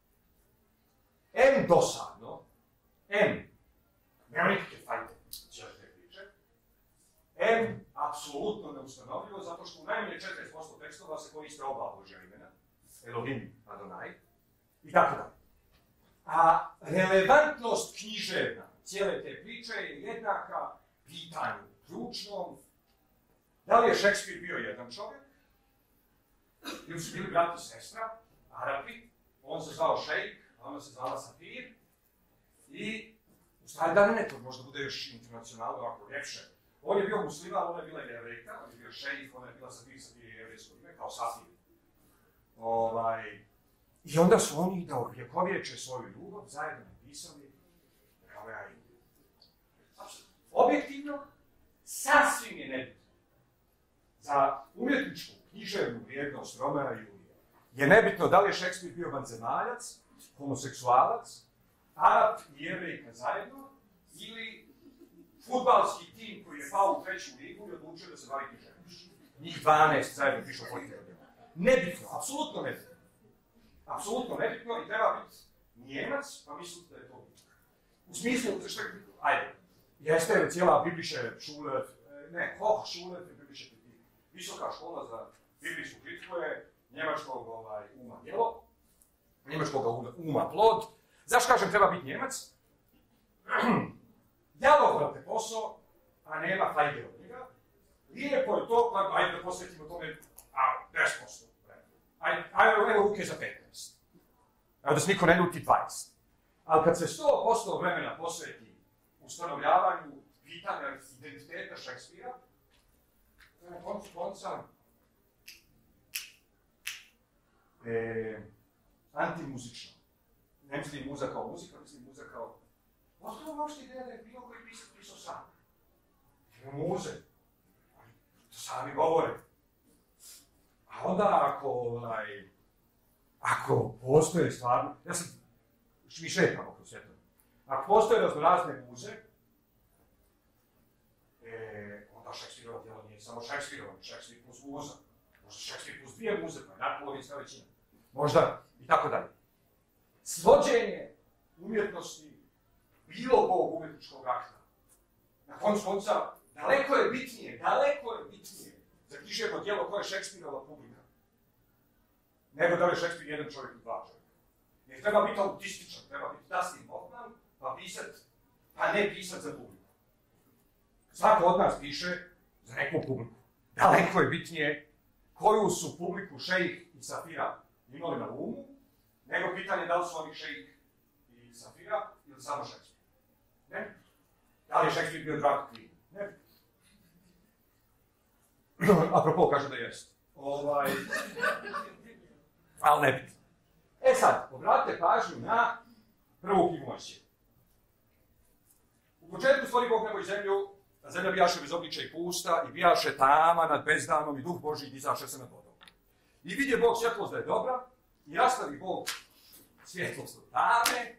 M dosadno, M, nema nikakve fajde cijele te priče, M, apsolutno neustanovljivo, zato što u najmanje četrdeset posto tekstova se koriste oba Božja imena, Elohim, Adonai, i tako dalje. A relevantnost književna cijele te priče je jednaka pitanju ključnom, da li je Šekspir bio jedan čovjek, ili su bili brat i sestra, Arapi, on se zvao Šejk, a ona se zvala Safir, i u stvari da ne, to možda bude još internacionalno ovako ljepše. On je bio musliman, ona je bila jevrejka, on je bio Šejk, ona je bila Safir, Safir je jevrejsko ime, kao Safir. Ovaj, I onda su oni da ovjekovječe svoju ljubav zajedno napisali Romea i Juliju. Objektivno, sasvim je nebitno. Za umjetničku, književnu vrijednost Romea i Julija je nebitno da li je Šekspir bio vanzemaljac, homoseksualac, Arap i jevrejka zajedno, ili fudbalski tim koji je pao u treću ligu i odlučio da se bavi književnošću. Njih dvanaest zajedno pišu politike. Nebitno, apsolutno nebitno. Apsolutno nebitno i treba biti Njemac, pa mislim da je to bitno. U smislu, što je, ajde, jeste cijela biblische Schule, ne, Hochschule für biblische Kritik. Visoka škola za biblijsku kritiku je njemačkog ovaj, uma djelo, njemačkog uma plod. Zašto kažem treba biti Njemac? Jalovrate posao, a nema fajde od njega. Lijepo je to, pa ajde da posvetimo tome, a, deset posto. Ajde, ajde, evo ruke za petnaest. Evo da se niko ne ljuti dvadeset. Ali kad se sto posto vremena posveti ustanovljavanju pitanja identiteta Šekspira, na koncu konca e, antimuzično. Ne mislim muza kao muzika, mislim muza kao... Ostavno možete ideja da je bilo koji pisac pisao sam. Ima muze. To sami govore. A onda ako, ovaj, ako postoje stvarno, ja sam, mi šetamo kroz svijetom, ako postoje raznorazne muze, e, onda Šekspirova djela nije samo Šekspirova, Šekspir plus muza, možda Šekspir plus dvije muze, pa je nadpolovična većina, možda i tako dalje. Svođenje umjetnosti bilo kog umjetničkog akta, na koncu konca, daleko je bitnije, daleko je bitnije za književno djelo koje je Šekspirova publika. Nego da li je Šekspir jedan čovjek i dva čovjeka. Jer treba biti autističan, treba biti Dustin Hoffman, pa pisat, pa ne pisat za publiku. Svako od nas piše za neku publiku. Daleko je bitnije koju su publiku Šejk i Safira imali na umu, nego pitanje da li su oni Šejk i Safira ili samo Šekspir. Ne? Da li je Šekspir bio drag knjiga? Ne. Apropo, kaže da jest. Ovaj... Ali ne biti. E sad, obratite pažnju na prvu knjigu Mojsija. U početku stvori Bog nebo i zemlju, a zemlja bijaše bez obličja i pusta, i bijaše tama nad bezdanom, i duh Božji dizaše se nad vodom. I vidje Bog svjetlost da je dobra, i rastavi Bog svjetlost od tame,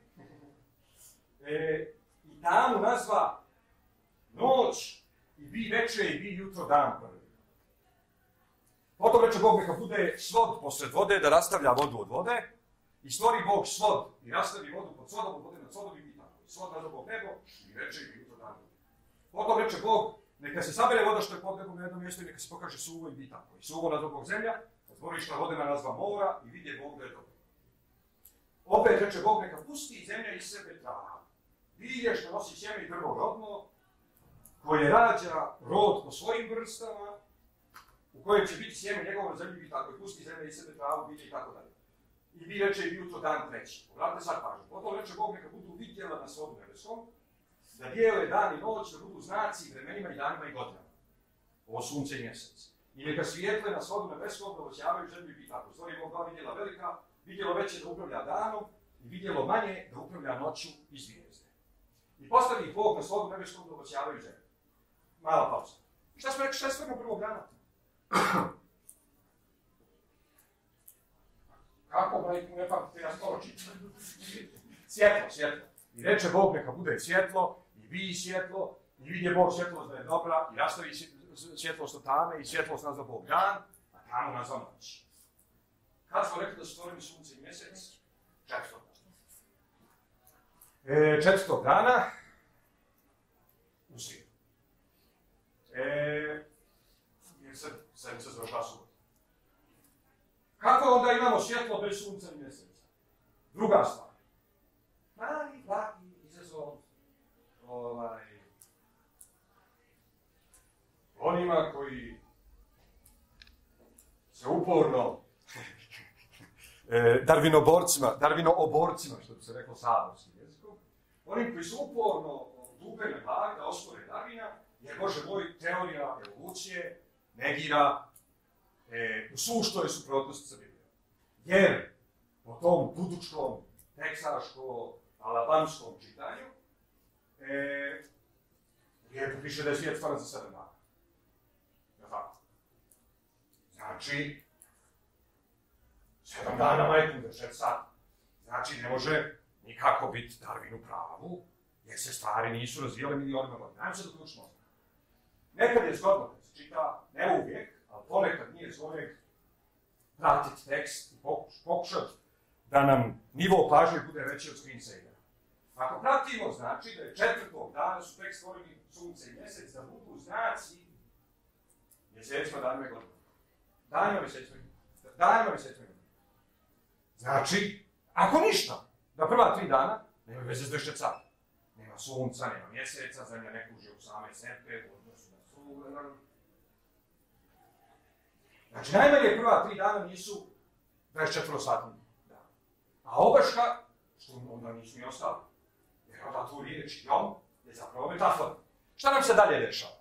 e, i tamu nazva noć, i bi veče, i bi jutro dan prvi. Potom reče Bog neka bude svod posred vode, da rastavlja vodu od vode, i stvori Bog svod, i rastavi vodu pod svodom od vode nad svodom i tako. Svod nazva Bog nebo, i veče, i jutro dan. Potom reče Bog, neka se sabere voda što je pod nebom na jednom mjestu i neka se pokaže suvo i bi tako. I suvo nazva Bog zemlja, otvorišta vodena nazva mora, i vidje Bog da je dobro. Opet reče Bog, neka pusti zemlja iz sebe trava. Bilje što nosi sjeme i drvo rodno, koje rađa rod po svojim vrstama, u kojem će biti sjeme njegovom zemlji i tako, i pusti zemlja iz sebe travu, bilje i tako dalje. I bi reče i jutro dan treći. Obratite sad pažnju. Potom reče Bog neka budu vidjela na svodu nebeskom, da dijele dan i noć, da budu znaci vremenima i danima i godinama. Ovo sunce i mjesec. I neka svijetle na svodu nebeskom, da osjavaju zemlju i tako. Stvori Bog dva vidjela velika, vidjelo veće da upravlja danom i vidjelo manje da upravlja noću i zvijezde. I postavi ih Bog na svodu nebeskom, da osjavaju zemlju. Mala pauza. I šta smo rekli, šta je stvarno prvog dana? Kako, majku, ne pamtite na stolo čitati? Svjetlo, svjetlo. I reče Bog neka bude svjetlo, i bi svjetlo, i vidje Bog svjetlost da je dobra, i rastavi svjetlost od tame, i svjetlost nazva Bog dan, a tamu nazva noć. Kad smo rekli da su stvoreni sunce i mjesec? Četvrto. E, četvrtog dana, u srijedu. E, jer sad, sad se završava subota. Kako onda imamo svjetlo bez sunca i mjeseca? Druga stvar. Mali, laki izazov, ovaj, onima koji se uporno darvinoborcima, darvinooborcima, što bi se reklo saborskim jezikom, onim koji su uporno dupe na glavi da ospore Darwina, jer Bože moj, teorija evolucije negira e, u suštoj suprotnosti sa Biblijom. Jer po tom dudučkom, teksaško-alabamskom čitanju e, je piše da je svijet stvaran za sedam dana. Je tako? Znači, sedam dana majku da šest sati. Znači, ne može nikako biti Darwin u pravu, jer se stvari nisu razvijale milionima godina. Ajmo se do ključno oznaka. Nekad je zgodno kad se čita, ne uvijek, ali ponekad nije zgodno pratiti tekst i pokuš, pokušati da nam nivo pažnje bude veći od screensavera. Ako pratimo, znači da je četvrtog dana su tek stvoreni sunce i mjesec, da budu znaci mjesecima, danima i godinama. Danima, mjesecima i godinama. Danima, mjesecima i godinama. Znači, ako ništa, da prva tri dana nema veze s dvjesto sati. Nema sunca, nema mjeseca, zemlja ne kruži u same sebe, u odnosu na sunce. Znači, najmanje prva tri dana nisu dvadeset četiri satni dana. A obaška, što onda nisu ni ostali. Jer onda tu riječ jom je zapravo metafora. Šta nam se dalje dešava?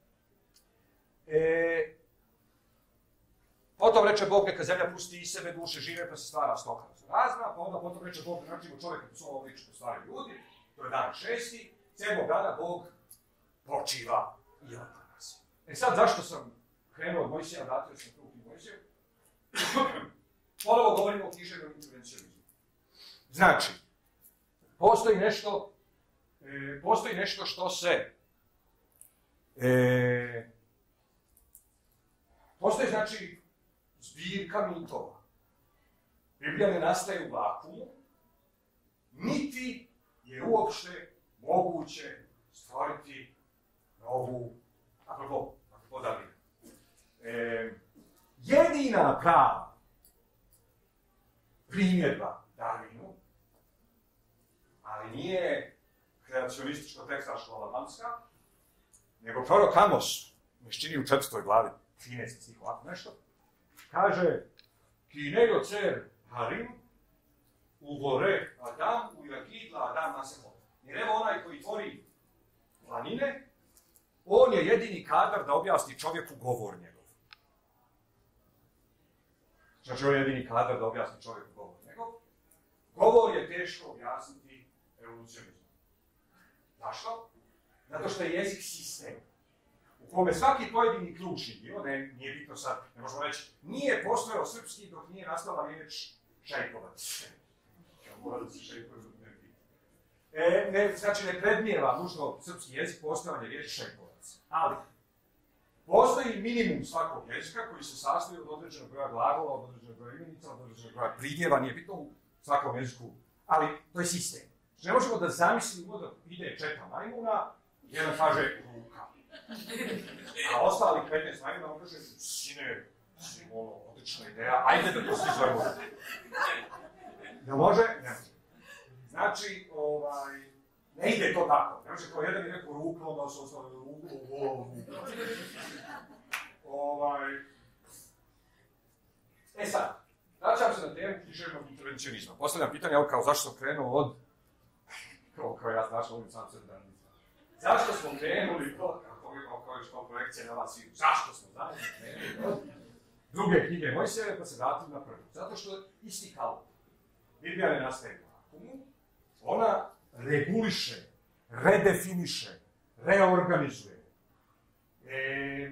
E, potom reče Bog neka zemlja pusti iz sebe duše žive pa se stvara stoka razna, pa onda potom reče Bog načimo čovjeka po svom obliču po stvari ljudi, to je dan šesti, sedmog dana Bog počiva i odmara se. E sad zašto sam krenuo od Mojsija, vratio sam tu u Mojsiju? Ponovo govorimo o književnom intervencionizmu. Znači, postoji nešto, e, postoji nešto što se, e, postoji znači zbirka mitova. Biblija ne nastaje u vakuumu, niti je uopšte moguće stvoriti novu, apropo, apropo Darwina. E, jedina prava primjedba Darwinu, ali nije kreacionističko-tekstaško-alabamska, nego prorok Amos, mi čini u četvrtoj glavi, trinaesti stih, ovako nešto, kaže ki nego cer harim, uvore Adam, u jakidla Adam nasehod. Jer evo onaj koji tvori planine, on je jedini kadar da objasni čovjeku govor njegov. Znači, on je jedini kadar da objasni čovjeku govor njegov. Govor je teško objasniti evolucionizmom. Zašto? Zato što je jezik sistem u kome svaki pojedini ključni dio, ne, nije bitno sad, ne možemo reći, nije postojao srpski dok nije nastala riječ šejkovac. E, ne, znači, ne predmijeva nužno srpski jezik postojanje riječi šejkovac. Ali, postoji minimum svakog jezika koji se sastoji od određenog broja glagola, od određenog broja imenica, od određenog broja pridjeva, nije bitno u svakom jeziku, ali to je sistem. Znači, ne možemo da zamislimo da ide četa majmuna, jedan kaže ruka. A ostali petnaest majmuna on kaže, sine, sine, ono, odlična ideja, ajde da to svi zovemo. Ne može? Ne može. Znači, ovaj, ne ide to tako. Ne može kao jedan je rekao ruku, onda su ostali ruku, ovo, ovaj... E sad, vraćam se na temu književnog intervencionizma. Postavljam pitanje, evo kao zašto sam krenuo od... Kao, kao ja znaš, ovim sam se dan. Zašto smo krenuli od... Kako je kao kao kao projekcija na vas sviđu? Zašto smo zajedno krenuli od druge knjige Mojsijeve, pa se vratim na prvu? Zato što isti kao Biblija ne nastaje u vakuumu, ona reguliše, redefiniše, reorganizuje e,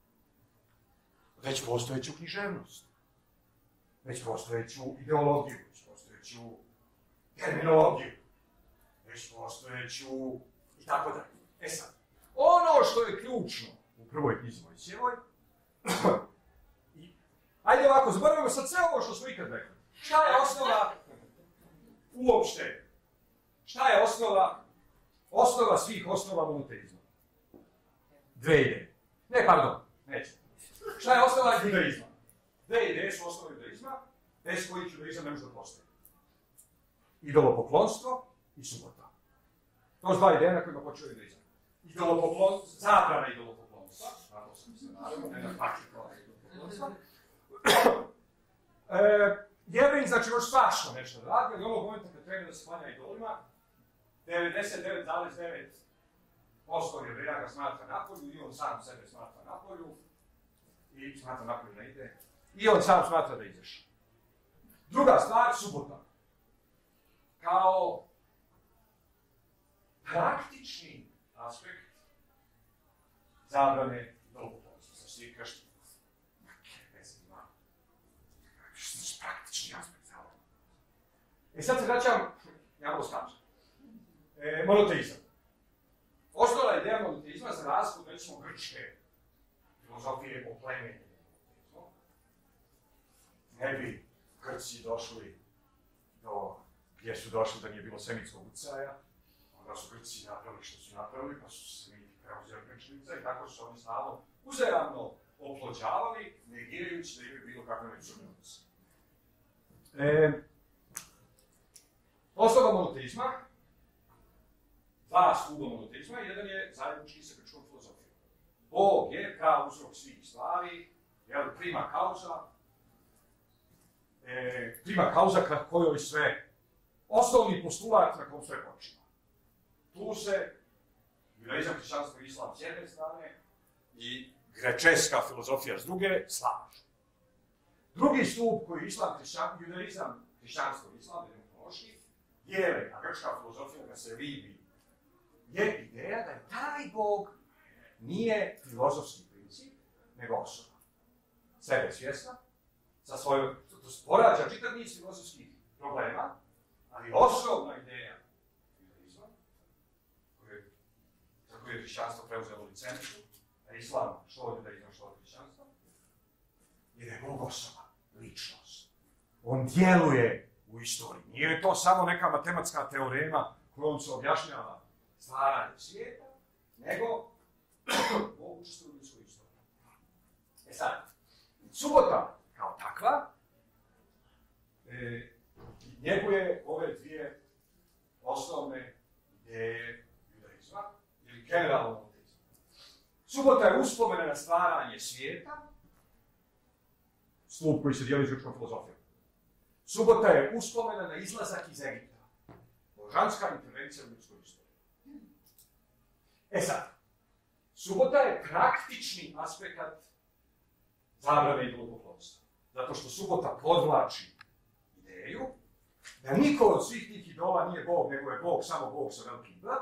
već postojeću književnost, već postojeću ideologiju, već postojeću terminologiju, već postojeću i tako dalje. E sad, ono što je ključno u prvoj knjizi Mojsijevoj, ajde ovako, zaboravimo sad sve ovo što smo ikad rekli. Šta je osnova uopšte Šta je osnova, osnova svih osnova monoteizma? Dve ideje. Ne, pardon, neće. Šta je osnova judaizma? Dve ideje su osnova judaizma, bez kojih judaizam ne može da postoji. Idolopoklonstvo i subota. To su dva ideje na kojima počeo judaizam. Idolopoklonstvo, zabrana idolopoklonstva, naravno sam se naravno, ne na praktikalna idolopoklonstva. E, Jevreji, znači, još svašta nešto da radi, ali ovog momenta kad treba da se klanja idolima, devedeset devet zarez devet posto Jevreja ga smatra napolju i on sam sebe smatra napolju i smatra napolju ne ide i on sam smatra da ideš. Druga stvar, subota. Kao praktični aspekt zabrane idolopoklonstva. Znači, svi kažete, ne znam, ima. Što znači praktični aspekt zabrane? E sad se vraćam, ja malo skačem. E, monoteizam. Osnovna ideja monoteizma za razliku, recimo, grčke filozofije o plemenju. Ne bi Grci došli do gdje su došli da nije bilo semitskog utjecaja, onda su Grci napravili što su napravili, pa su semiti preuzeli grčlica i tako su oni stalno uzajamno oplođavali, negirajući da imaju bilo kakve međusobne odnose. E, osnova monoteizma, dva stuba monoteizma, jedan je zajednički sa grčkom filozofijom. Bog je kao uzrok svih stvari, jel, prima causa, e, prima causa ka kojoj sve, osnovni postulat na kom sve počima. Tu se judaizam, hrišćanstvo i islam s jedne strane i grečeska filozofija s druge slažu. Drugi stup koji je islam, hrišćan, judaizam, hrišćanstvo i islam, demonološki, dijele, a grčka filozofija ga se libi, je ideja da je taj Bog nije filozofski princip, nego osoba. Sebe svjesna, sa svojom, to porađa čitav niz filozofskih problema, ali osnovna ideja judaizma, za koju je hrišćanstvo preuzelo licencu, a islam što od judaizma, što od hrišćanstva, je da je Bog osoba, ličnost. On djeluje u istoriji. Nije to samo neka matematska teorema kojom se objašnjava stvaranje svijeta, nego Bog učestvuje u ljudskoj istoriji. E sad, subota kao takva e, njeguje ove dvije osnovne ideje judaizma, ili generalno monoteizma. Subota je uspomena na stvaranje svijeta, stup koji se dijeli s grčkom filozofijom. Subota je uspomena na izlazak iz Egipta, božanska intervencija u ljudskoj istoriji. E sad, subota je praktični aspekt zabrane idolopoklonstva. Zato što subota podvlači ideju da niko od svih tih idola nije Bog, nego je Bog samo Bog sa velikim B.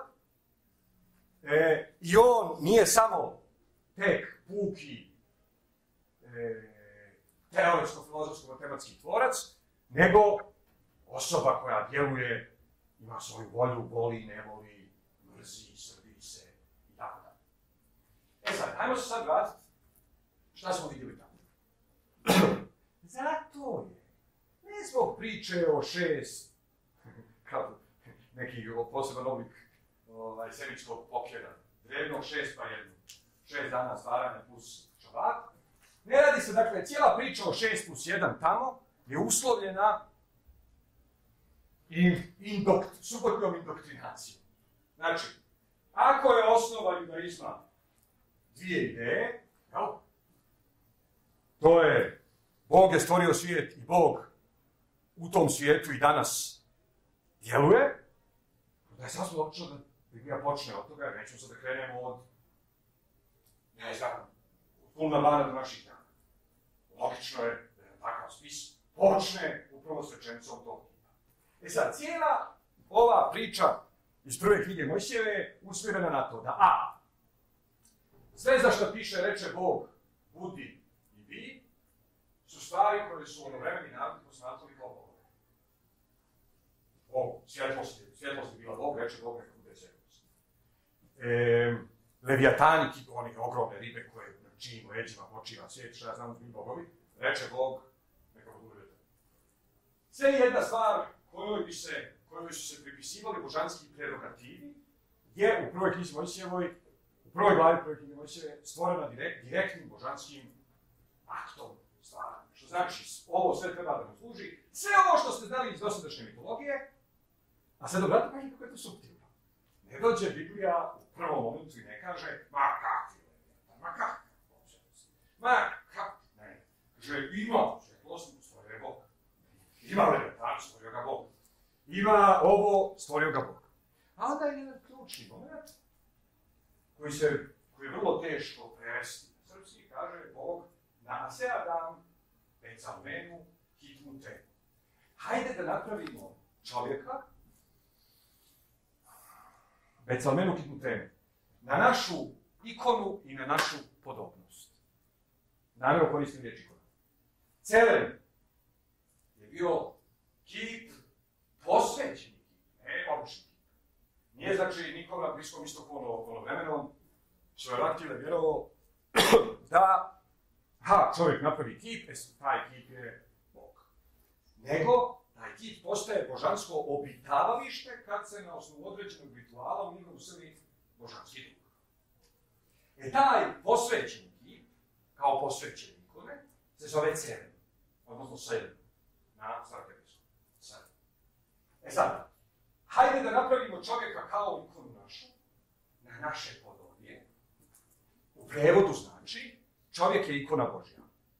E, I on nije samo tek puki e, teoretsko-filozofsko-matematski tvorac, nego osoba koja djeluje, ima svoju volju, voli, ne voli, mrzi, srbi se i tako dalje. E sad, ajmo se sad vratiti šta smo vidjeli tamo. Zato je, ne zbog priče o šest, kao neki poseban oblik ovaj, semitskog pokjera, drevnog šest pa jednu, šest dana stvaranja plus šabat. Ne radi se, dakle, cijela priča o šest plus jedan tamo je uslovljena indok, subotnom indoktrinacijom. Znači, ako je osnova judaizma dvije ideje, jel? To je Bog je stvorio svijet i Bog u tom svijetu i danas djeluje, da je sasvim logično da Biblija počne od toga, jer nećemo sad da krenemo od, ne znam, od pulna bana do naših dana. Logično je da je takav spis počne upravo s rečenicom tog tipa. E sad, cijela ova priča iz prve knjige Mojsijeve je usmjerena na to da a. Sve za što piše reče Bog, budi i bi, su stvari koje su onovremeni narodi posmatrali kao Bog. Bog, svjetlost je bila Bog, reče Bog, neka bude svjetlost. E, Leviatani, oni ogromne ribe koje na čijim leđima počiva svijet, što ja znam mi bogovi, reče Bog, neka bude vjetar. Sve jedna stvar kojoj bi se, kojoj su se pripisivali božanski prerogativi, je u prvoj knjizi Mojsijevoj, u prvoj glavi prvoj knjige Mojsijeve stvorena direkt, direktnim božanskim aktom stvaranja. Što znači, ovo sve treba da nam služi, sve ovo što ste znali iz dosadašnje mitologije, a sad obratite pažnju kako je to suptilno. Ne dođe Biblija u prvom momentu i ne kaže, ma kakvi leviatan, ma kakvi posebnosti, ma kakvi, ne, kaže, ima svjetlost, stvorio ga Bog. Ima leviatan, stvorio ga Bog. Ima ovo, stvorio ga Bog. A onda je jedan ključni moment, koji, se, koji je vrlo teško prevesti na srpski, kaže Bog, nase Adam, Becalmenu, hitmu temu. Hajde da napravimo čovjeka, Becalmenu, hitmu temu, na našu ikonu i na našu podobnost. Namjerno koristim riječ ikona. Celen je bio kip, posvećeni kip, ne obični kip. Nije znači nikom na Bliskom istoku ono vremenom, što je Raktile vjerovao da ha, čovjek napravi kip, e taj kip je Bog. Nego, taj kip postaje božansko obitavalište kad se na osnovu određenog rituala u njega useli božanski duh. E taj posvećeni kip, kao posvećeni ikone, se zove Ceren, odnosno Selen, na starokepijskom. Selen. E sad, hajde da napravimo čovjeka kao ikonu našu, na naše podobije. U prevodu znači, čovjek je ikona Božja.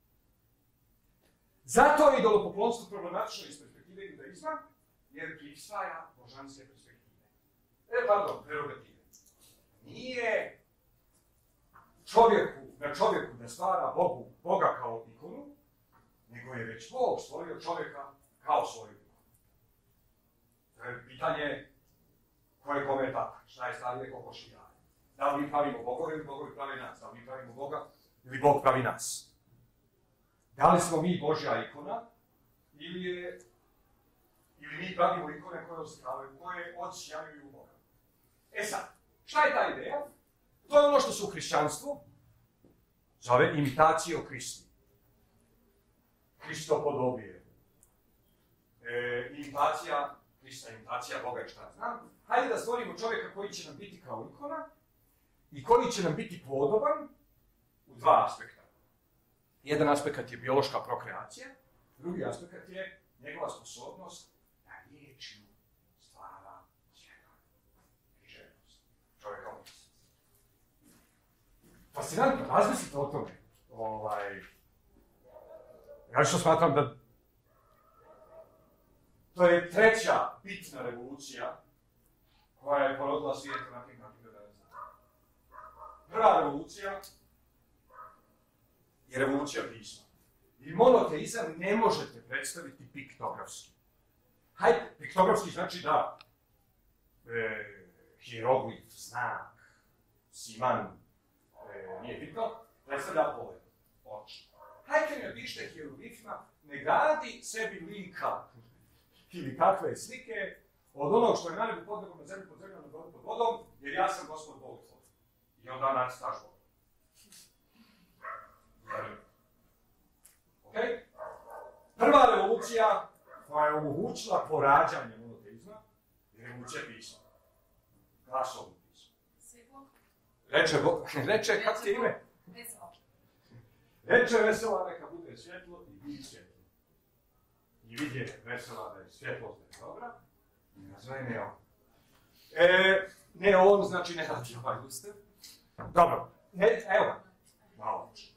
Zato je idolopoklonstvo problematično iz perspektive judaizma, jer prisvaja božanske perspektive. E, pardon, prerogative. Nije čovjeku, na čovjeku da stvara Bogu, Boga kao ikonu, nego je već Bog stvorio čovjeka kao svoju ikonu. To je pitanje koje kome je tako, šta je starije kokoš i jaje. Da li mi pravimo Bogove ili Bogovi pravi nas, da li mi pravimo Boga ili Bog pravi nas. Da li smo mi Božja ikona ili, je, ili mi pravimo ikone koje oslikavaju, koje odsjavljuju Boga. E sad, šta je ta ideja? To je ono što se u hrišćanstvu zove imitacija Kristi. Kristopodobije. E, imitacija Krista, imitacija Boga i šta znam. Hajde da stvorimo čovjeka koji će nam biti kao ikona i koji će nam biti podoban u dva aspekta. Jedan aspekt je biološka prokreacija, drugi aspekt je njegova sposobnost da riječju stvara svjetlo, književnost, čovjeka umjetnosti. Fascinantno, razmislite o tome. Ovaj, ja što smatram da to je treća bitna revolucija koja je porodila svijet onakvim kakvim ga danas znamo. Prva revolucija je revolucija pisma. I monoteizam ne možete predstaviti piktografski. Hajde, piktografski znači da e, hieroglif, znak, siman, e, nije bitno, predstavlja boje, oči. Hajde mi napišite hieroglifima, ne gradi sebi lika ili kakve slike od onog što je na nebu, pod nebom, na zemlji, pod zemljom, na vodu, pod vodom, jer ja sam Gospod Bog tvoj. I onda nastaš Bog. Okay? Prva revolucija koja je omogućila porađanje monoteizma je revolucija pisma. Glasovno pismo. Svjetlo? Reče, reče, kak ti je ime? Vesela. Reče Vesela, neka bude svjetlo i biti svjetlo. I vidje Vesela da je svjetlost da je dobra, i nazvaj neon. E, neon znači ne radi ovaj ustav. Dobro, ne, evo, malo više.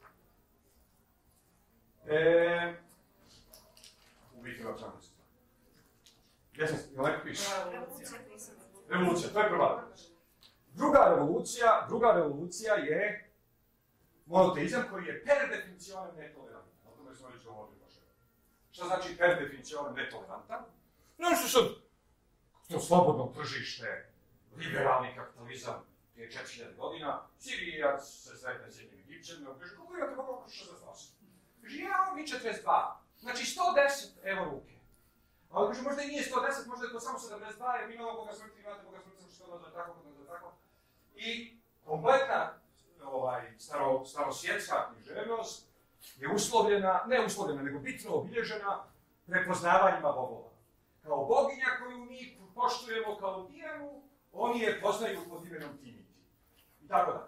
E, u biti vam sam mislim. Jesam, jel neko piše? Revolucija, to je prva revolucija. Druga revolucija, druga revolucija je monoteizam koji je per definicionem netolerantan. O tome smo već govorili baš. Šta znači per definicionem netolerantan? Znači sad, to slobodno tržište, liberalni kapitalizam, prije četiri hiljade godina, Sirijac se sretne s jednim Egipćanom, kaže, koliko imate Boga oko šezdeset osam? Kaže, ja, mi četrdeset dva, znači sto deset, evo ruke. A on kaže, možda i nije sto deset, možda je to samo sedamdeset dva, jer mi imamo Boga smrti, imate Boga smrti, samo što nazove tako, nazove tako. I kompletna ovaj, staro, starosvjetska književnost je uslovljena, ne uslovljena, nego bitno obilježena prepoznavanjima bogova. kao boginja koju mi poštujemo kao Dijanu, oni je poznaju pod imenom Timiti. I tako da.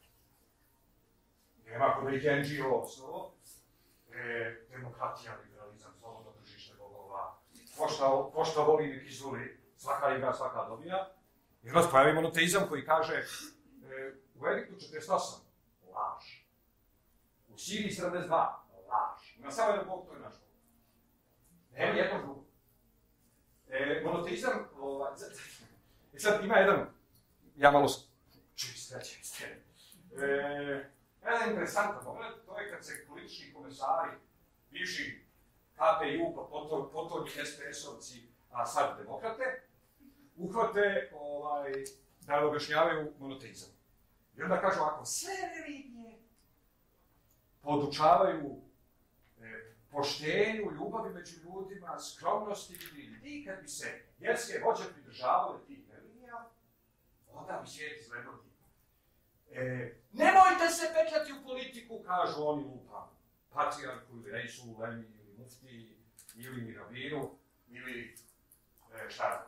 Nema kod ih N G O osnovo, e, demokratija, liberalizam, slobodno tržište bogova, pošta, pošta voli neki zuli, svaka igra, svaka dobija. I onda se pojavi monoteizam koji kaže e, u Egiptu četrdeset osam, laž. U Siriji sedamdeset dva, laž. Ima samo jedan bog, to je naš bog. Nema jednog drugog. E, monoteizam, ovaj, i sad ima jedan, ja malo čist, rećem ste. E, jedan interesantan moment, to je kad se politički komesari, bivši K P U, pa potonji S P S-ovci, a sad demokrate, uhvate ovaj, da objašnjavaju monoteizam. I onda kažu ovako, sve religije podučavaju e, poštenju, ljubavi među ljudima, skromnosti i kad bi se vjerske vođe pridržavale tih religija, onda bi svijet izgledao divno. E, nemojte se petljati u politiku, kažu oni lupam, patrijarku ili rejsu, lemi ili mufti, ili rabinu, ili e, šta da.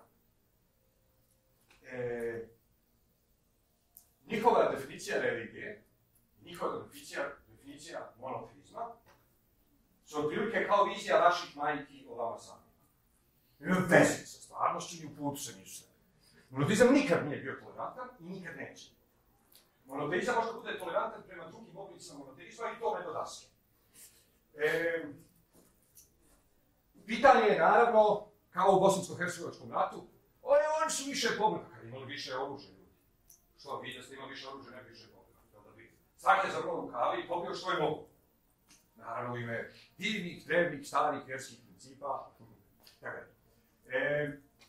E, njihova definicija religije, njihova definicija, definicija monoteizma, su otprilike kao vizija vaših majki o vama samima. Ima veze sa stvarnošću i u putu se nisu sve. Monoteizam nikad nije bio tolerantan i nikad neće. Monoteizam možda bude tolerantan prema drugim oblicima monoteizma i to ne dodaske. E, pitanje je naravno, kao u bosansko-hercegovačkom ratu, o, oni su više pobjeda, kad imali više oružja ljudi. Što vi da ste imali više oružja, ne više pobjeda. Svaki je zapravo rukavi i pobio što je mogu. Naravno, ime divnih, drevnih, starih, vjerskih principa. Tako je. E,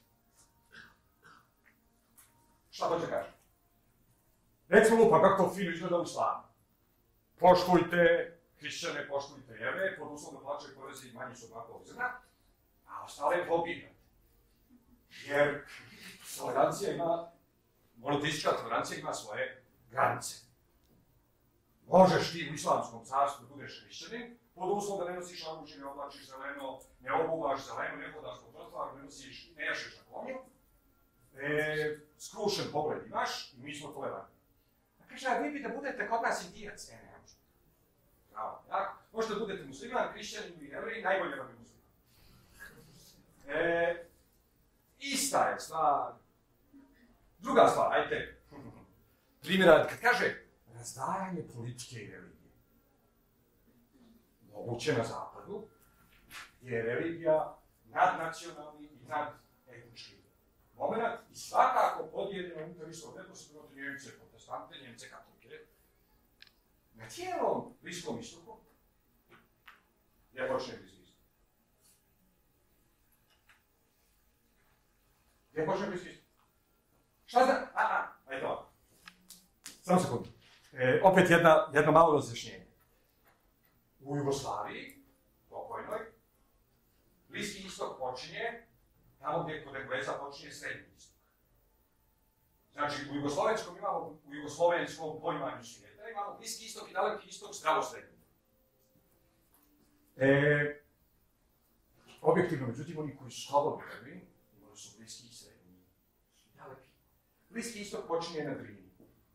šta hoće kažem? Recimo lupa, kako to fino izgleda u islamu. Poštujte hrišćane, poštujte jevre, pod uslovom da plaćaju poreze i manje su ovako obzirna, a ostale pobijate. Jer tolerancija ima, monoteistička tolerancija ima svoje granice. Možeš ti u islamskom carstvu da budeš hrišćanin, pod uslovom da ne nosiš oružje, ne oblačiš zeleno, ne obuvaš zeleno, ne hodaš po trotoaru, ne nosiš, ne jašeš na konju, e, skrušen pogled imaš i mi smo tolerantni. A kaže, a vi bi da budete kod nas indijac? E, ne možete. Bravo, jako. Možete da budete musliman, hrišćanin ili jevrej, najbolje vam je musliman. E, ista je stvar. Druga stvar, ajte. Primjera, kad kaže razdajanje politike i religije. Moguće na zapadu je religija nadnacionalni i nadetnički moment i svakako podijeljeno unutar istog neposredno od Njemce protestante, Njemce katolike. Na cijelom Bliskom istoku je počne Bliski istok. Gdje počne Bliski istok? Šta zna? A, a, ajde ovako. Samo sekundu. E, opet jedna, jedno malo razjašnjenje. U Jugoslaviji, pokojnoj, Bliski istok počinje tamo gdje kod Engleza počinje Srednji istok. Znači, u jugoslovenskom imamo, u jugoslovenskom poimanju svijeta, imamo Bliski istok i Daleki istok, zdravo srednji. E, objektivno, međutim, oni koji su slobodni termin, imali su Bliski i Srednji. Daleki. Bliski istok počinje na Drini.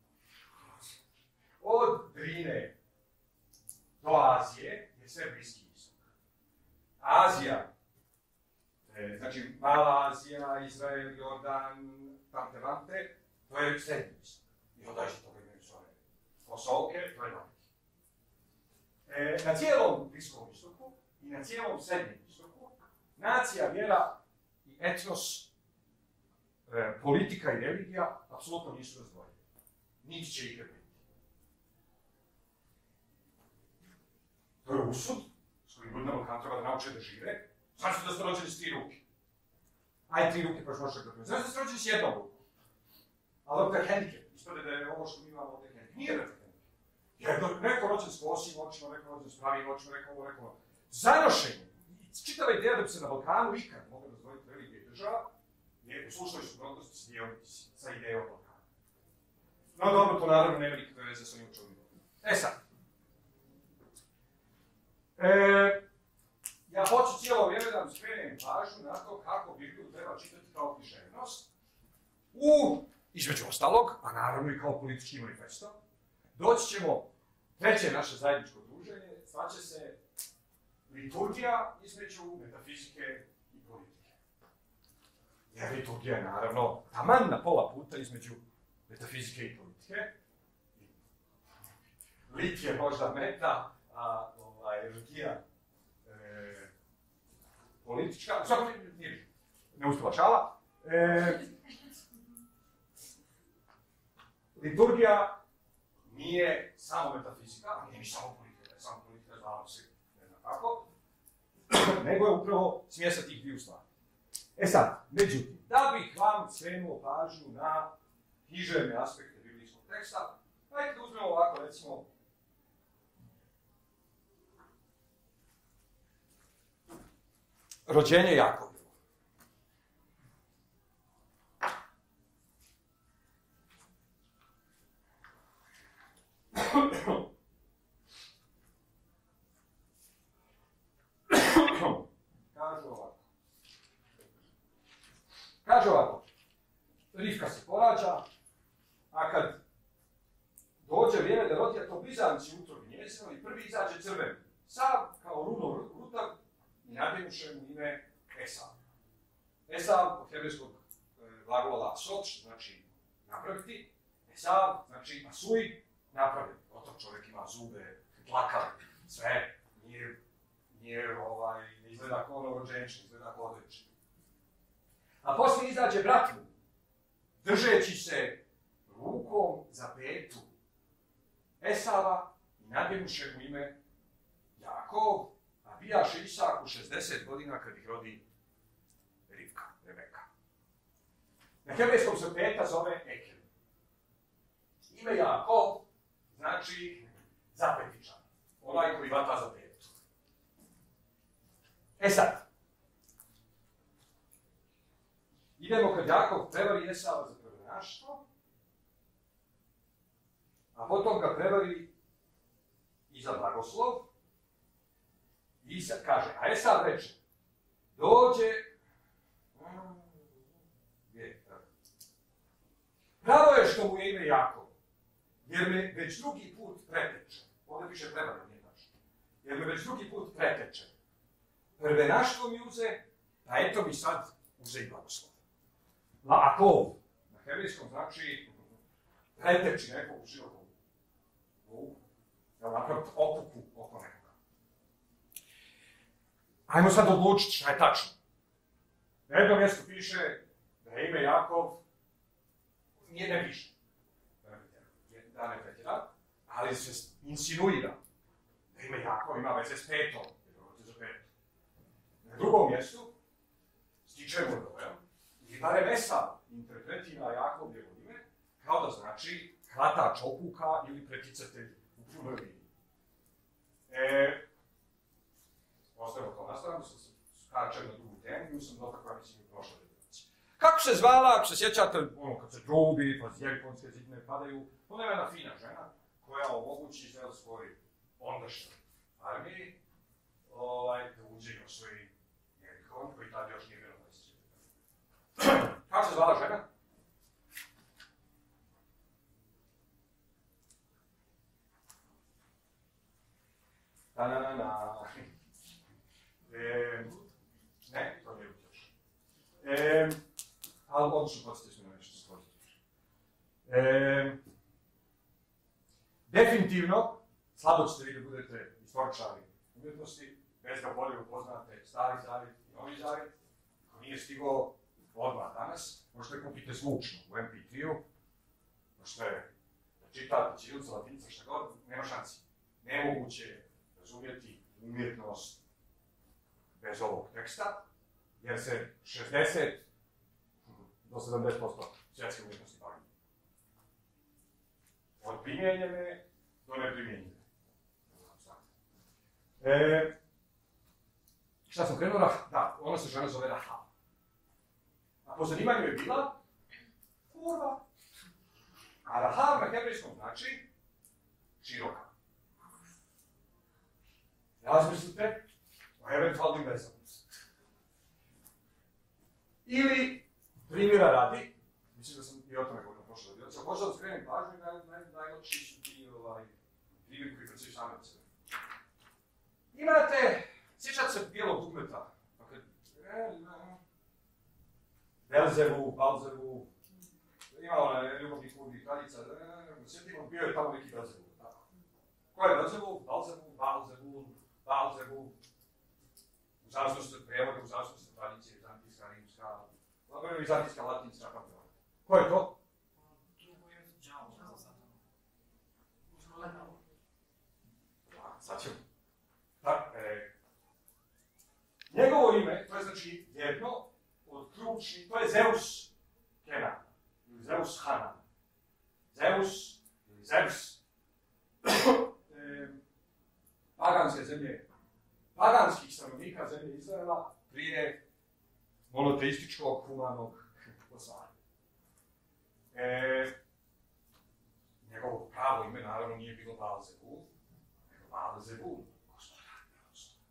Od Drine do Azije je sve Bliski istok. Azija, e, znači Mala Azija, Izrael, Jordan, tamte vante, to je Srednji istok. I onda što toga imaju svoje posolke, to je Daleki. E, na cijelom Bliskom istoku i na cijelom Srednjem istoku nacija, vjera i etnos, e, politika i religija apsolutno nisu razdvojene. Niti će ikad biti. To je usud s kojim ljudi na Balkanu treba da nauče da žive. Znaš da ste rođeni s tri ruke. Aj, tri ruke pa još možeš da gledati. Znaš da ste rođeni s jednom rukom. Ali to je hendikep. Ispade da je ovo što mi imamo ovdje hendikep. Nije da je hendikep. Jer neko rođen s kosim očima, neko rođen s pravim očima, neko ovo, neko ovo. Zanošenje. Čitava ideja da bi se na Balkanu ikad mogli razdvojiti religije i država je u slušnoj suprotnosti sa idejom Balkana. No dobro, to naravno nema nikakve veze sa ovim čovjekom. E sad. E, ja hoću cijelo vrijeme da vam skrenem pažnju na to kako bi U, između ostalog, a naravno i kao politički manifesto, doći ćemo, treće naše zajedničko druženje, zvaće se liturgija između metafizike i politike. Jer liturgija je naravno taman na pola puta između metafizike i politike. Lit je možda meta, a ovaj, religija e, politička, u svakom nije ne uspjela šala. E, liturgija nije samo metafizika, a nije ni samo politika, je samo politika, znamo se, ne znam kako, nego je upravo smjesa tih dviju stvari. E sad, međutim, da bih vam skrenuo pažnju na književne aspekte biblijskog teksta, hajde da uzmemo ovako, recimo, rođenje Jakovovo. Kaže ovako. Kaže ovako. Rivka se porađa, a kad dođe vrijeme da rodija to blizanci utrobi njezino i prvi izađe crven. Sav kao runo rutav i nadjenuše mu ime Esav. Esav od hebrejskog glagola soč, znači napraviti. Esav, znači asuj, napraviti. Otok čovjek ima zube, plakali, sve, nije, nije ovaj, ne izgleda kao novorođenčin, izgleda kao odličan. A poslije izađe brat mu, držeći se rukom za petu Esava i nadjenuše mu ime Jakov, a bijaše Isak u šezdeset godina kad ih rodi Rivka, Rebeka. Na hebrejskom se peta zove Ekel. Ime Jakov znači zapetičan, onaj koji vata za petu. E sad, idemo kad Jakov prevari Esava za prvenaštvo, a potom ga prevari i za blagoslov. I sad kaže, a Esav reče, dođe, je, pravo je što mu je ime Jakov, jer me već drugi put preteče. Ovdje piše prevario, nije tačno. Jer me već drugi put preteče. Prvenaštvo mi uze, pa eto mi sad uze i blagoslov. Lakov, na hebrejskom znači preteči nekog živog luku. Jel napraviti okupu oko nekoga. Ajmo sad odlučiti šta je tačno. Na jednom mjestu piše da je ime Jakov, nije ne piše, da ne pretjera, ali se insinuira da ime Jakov ima veze s petom, jer je za petu. Na drugom mjestu stičemo dojam, i barem Esav interpretira Jakovljevo ime kao da znači hvatač okuka ili preticatelj u punoj liniji. E, Ostavimo to na stranu, sam se skačem na drugu temu i sam dobro koja mislim u prošloj redakciji. Kako se zvala, ako se sjećate, ono kad se drubi, pa zjerikonske zidine padaju, ona je jedna fina žena koja omogući Izrael svoj ondašnjoj armiji ovaj, da uđe i osvoji Jerikon, koji tad još nije bilo dvadeset četiri. Kako se zvala žena? Ta-na-na-na. E, ne, to nije još. E, ali odlično podsjetio smo na nešto stvoriti. E, definitivno, slabo ćete vi da budete istoričari umjetnosti, bez da bolje upoznate stari zavjet i novi zavjet. Ako nije stigao odmah danas, možete kupiti zvučno u em pe tri-u, možete da čitate ćirilicu, latinica, šta god, nema šansi. Nemoguće je razumjeti umjetnost bez ovog teksta, jer se šezdeset do sedamdeset posto svjetske umjetnosti bavi. Od primijenjene do neprimjenjene. E, šta sam krenuo? Da, ona se žena zove Rahab. A po zanimanju je bila kurva. A Rahab na hebrejskom znači široka. Razmislite o eventualnim vezama. Ili, primjera radi, mislim da sam primjer koji predsjeći sami od sebe. Imate, sjećate se bijelog dugmeta, dakle, Belzevu, Balzevu, ima ona ljubavnih ludih kraljica, sjetimo, bio je tamo neki Belzevu, tako. Ko je Belzevu? Balzevu, Balzevu, Balzevu, u zavisnosti od prevoda, u zavisnosti od tradicije, vizantijska, rimska, vizantijska, latinska, kako je. Ko je to? Sad ćemo. Da, e, njegovo ime, to je znači jedno od ključnih, to je Zeus Kenan, ili Zeus Hanan. Zeus, ili Zeus, e, paganske zemlje, paganskih stanovnika zemlje Izraela prije monoteističkog humanog osvajanja. E, njegovo pravo ime naravno nije bilo Balzebul, nego Balzebul, gospodar prostora.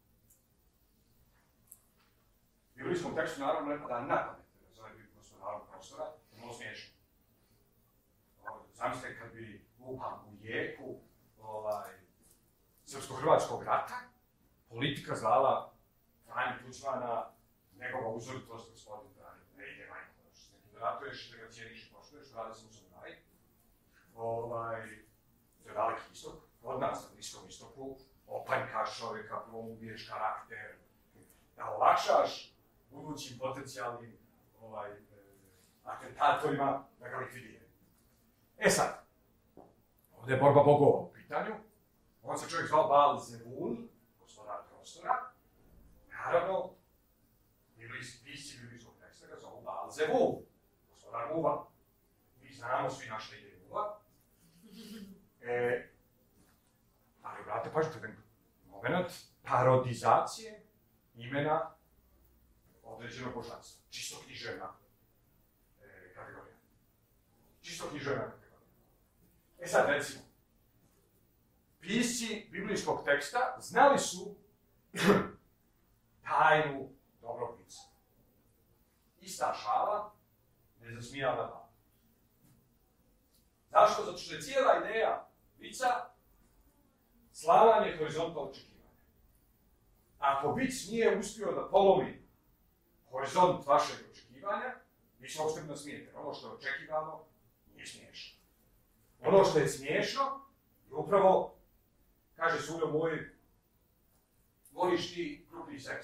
U biblijskom tekstu naravno ne pada na pamet da zove gospodarom prostora, to je malo smiješno. Zamislite kad bi lupam u jeku ovaj, srpsko-hrvatskog rata, politika zvala Franju Tuđmana, njegova uzoritost gospodin Franju, ne ide majko, znači s nekim da ratuješ, da ga cijeniš i poštuješ, rade se mu samuraj. Ovaj, to je daleki istok, od nas na Bliskom istoku, opanjkaš čovjeka, prvom ubiješ karakter, da olakšaš budućim potencijalnim ovaj, eh, atentatorima da ga likvidiraju. E sad, ovdje je borba bogova u pitanju, on se čovjek zvao Baal-Zebul, gospodar prostora, naravno, pisci biblijskog teksta ga zovu Baal-Zebul, gospodar muva. Mi znamo svi na šta ide muva. E, ali, brate, pažite, ten moment parodizacije imena određenog božanstva. Čisto književna e, kategorija. Čisto književna kategorija. E sad, recimo, pisci biblijskog teksta znali su tajnu dobrog vica. Ista šala ne zasmijava baba. Zašto? Zato što je cijela ideja vica slavanje horizonta očekivanja. Ako vic nije uspio da polomi horizont vašeg očekivanja, vi se uopšte ne nasmijete. Ono što je očekivano nije smiješno. Ono što je smiješno je upravo, kaže Suljo moj, voliš ti krupni seks.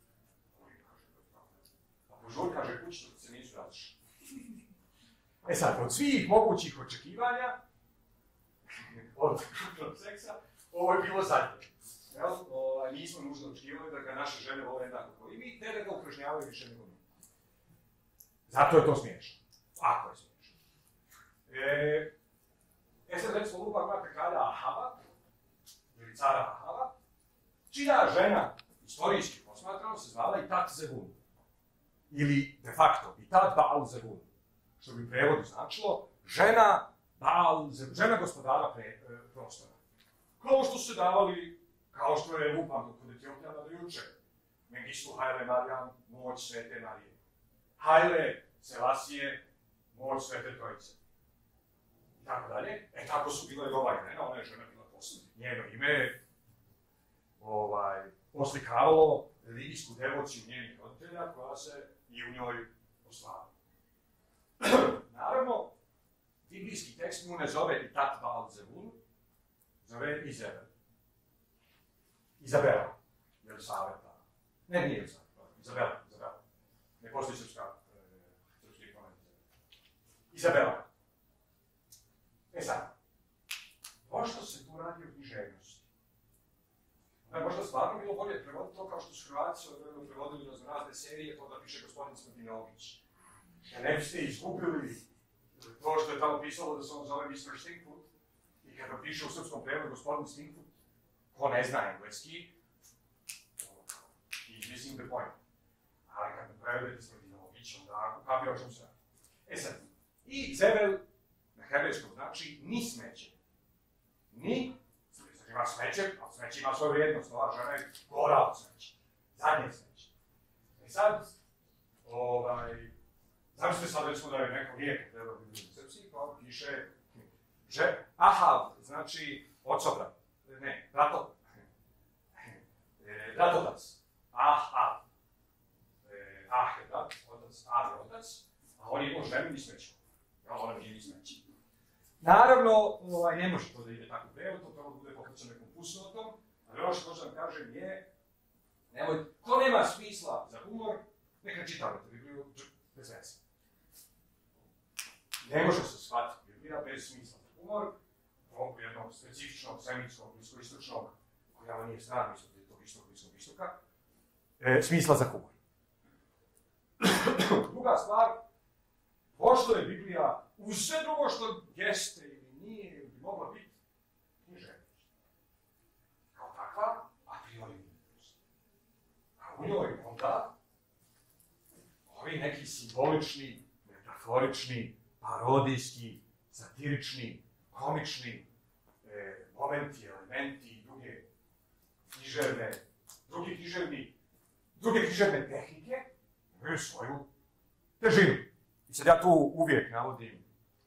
A požur kaže kući da se nisu različili. E sad, od svih mogućih očekivanja, od krupnog seksa, ovo je bilo zadnje. Jel? O, nismo nužno očekivali da ga naše žene vole jednako kao i mi, te da ga upražnjavaju više nego mi. Zato je to smiješno. Ako je smiješno. E, e sad recimo lupa imate kralja Ahaba, ili cara Ahaba, čija žena, istorijski posmatrano, se zvala i Tat Zebul. Ili, de facto, i Tat Baal Zebul. Što bi u prevodu značilo, žena Baal Zebul, žena gospodara pre, e, prostora. Kao što su se davali, kao što je lupam kod Etiopijana do juče. Mengistu Haile Mariam, moć Svete Marije. Haile Selasije, moć Svete Trojice. I tako dalje. E tako su bila i ova žena, ona je žena bila posljedna. Njeno ime ovaj, oslikavalo religijsku devociju njenih roditelja koja se i u njoj ostvarila. Naravno, biblijski tekst mu ne zove i Tat Baal Zebul, zove Izabel. Izabela. Jelisaveta. Ne, nije Jelisaveta. Izabela. Izabela. Ne postoji srpska, srpski pomen Izabela. E sad, pošto se tu radi o književnosti, da je možda stvarno bilo bolje prevoditi to kao što su Hrvati prevodili razne serije, to da piše gospodin Smrtinović. Da ne biste izgubili to što je tamo pisalo da se on zove mister Stinkfoot i kada piše u srpskom prevodu gospodin Stinkfoot, ko ne zna engleski, he's missing the point. Ali kad ne prevedete Smrtinović, onda ukapira o čemu se radi. E sad, i Zebel na hebrejskom znači ni smeće. Ni, znači ima smeće, ali smeće ima svoju vrijednost, ova žena je gora od smeće. Zadnje smeće. E sad, ovaj, zamislite sad recimo da je neko lijek treba biti u srpski, pa piše že, Ahav, znači ocobran. je brat otac. Ah, ah. E, ah je brat, otac, ah je otac, a on je imao ženu ni smeću. Ja, ona nije ni smeću. Naravno, ovaj, ne može to da ide tako prevod, to treba da bude pokrećeno nekom fusnotom, ali ono što možda vam kažem je, nemoj, ko nema smisla za humor, neka čitavate Bibliju bez veze. Ne može se shvatiti Biblija bez smisla za humor, ovog jednog specifičnog, semitskog, bliskoistočnog, koja vam nije strana, mislim da je to istog, bliskog istoka, e, smisla za humor. Druga stvar, pošto je Biblija uz sve drugo što jeste ili nije ili bi mogla biti, književnost. Kao takva, a priori književnost. A u njoj onda ovi neki simbolični, metaforični, parodijski, satirični, komični e, momenti, elementi i druge književne, drugi književni, druge književne tehnike imaju svoju težinu. I sad ja tu uvijek navodim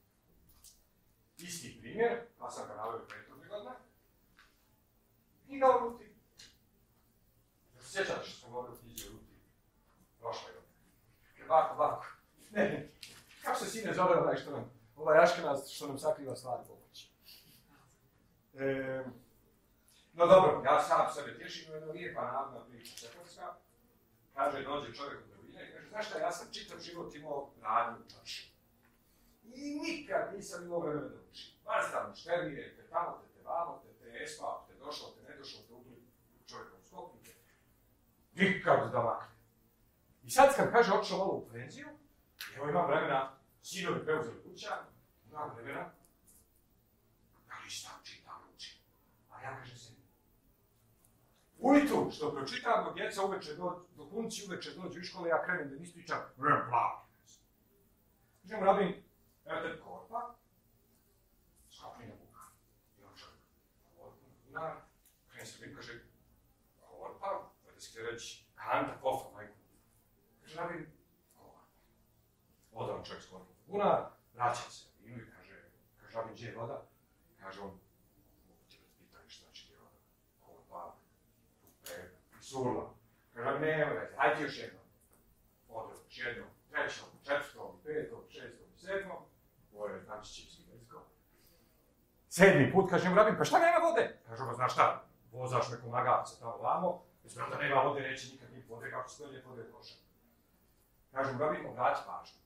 isti primjer, pa sam ga naveo prethodne godine. Knjiga o Ruti. Da se sjećate što smo govorili o knjizi o Ruti? Prošle godine. Ovako, ovako. Ne, ne. Kako se sine zove onaj što nam, ovaj Aškenaz što nam sakriva stvari po kući? E, no dobro, ja sam sebe tješim, jedna lijepa narodna priča šefarska. Kaže, dođe čovjek od Beduina i kaže, znaš šta, ja sam čitav život imao radnju u noći. I nikad nisam imao vremena da učim. Vazdam mušterije, te tamo, te te vamo, te te espa, te došlo, te ne došlo, te ugli čovjekom skopnike. Nikad da makne. I sad kad kaže, otišao malo u penziju, evo imam vremena, sinovi preuzeli kuća, imam vremena, da listam, čitam, učim. A ja kaže se, ujutru što pročitam, dok djeca uveče dođu, dok unci uveče dođu iz škole, ja krenem da mi ispričam, vrem, plavi. Kažem, rabin, evo te korpa, skopni na buka. I on čovjek, korpa, na, krenem se rabin, kaže, korpa, da se htio reći, kanta, kofa, majku. Kaže, rabin, korpa. Oda on čovjek s korpom. Bunar, vraća se, inu i kaže, kaže, rabin, gdje je voda? Kaže on, mogu ti da pitan što znači gdje je voda? Korpa, surla. Kaže, nema veze, hajde još jednom. Odrlo, još jednom, trećom, četvrtom, petom, šestom i sedmom. Ovo je frančićivski jeziko. Sedmi put, kažem, rabin, pa šta nema vode? Kaže, ba, znaš šta, vozaš nekom nagavca tamo vamo, znam da nema vode, neće nikad biti vode, kako se to lijepo vode došao. Kažem, rabin, obrati pažnju.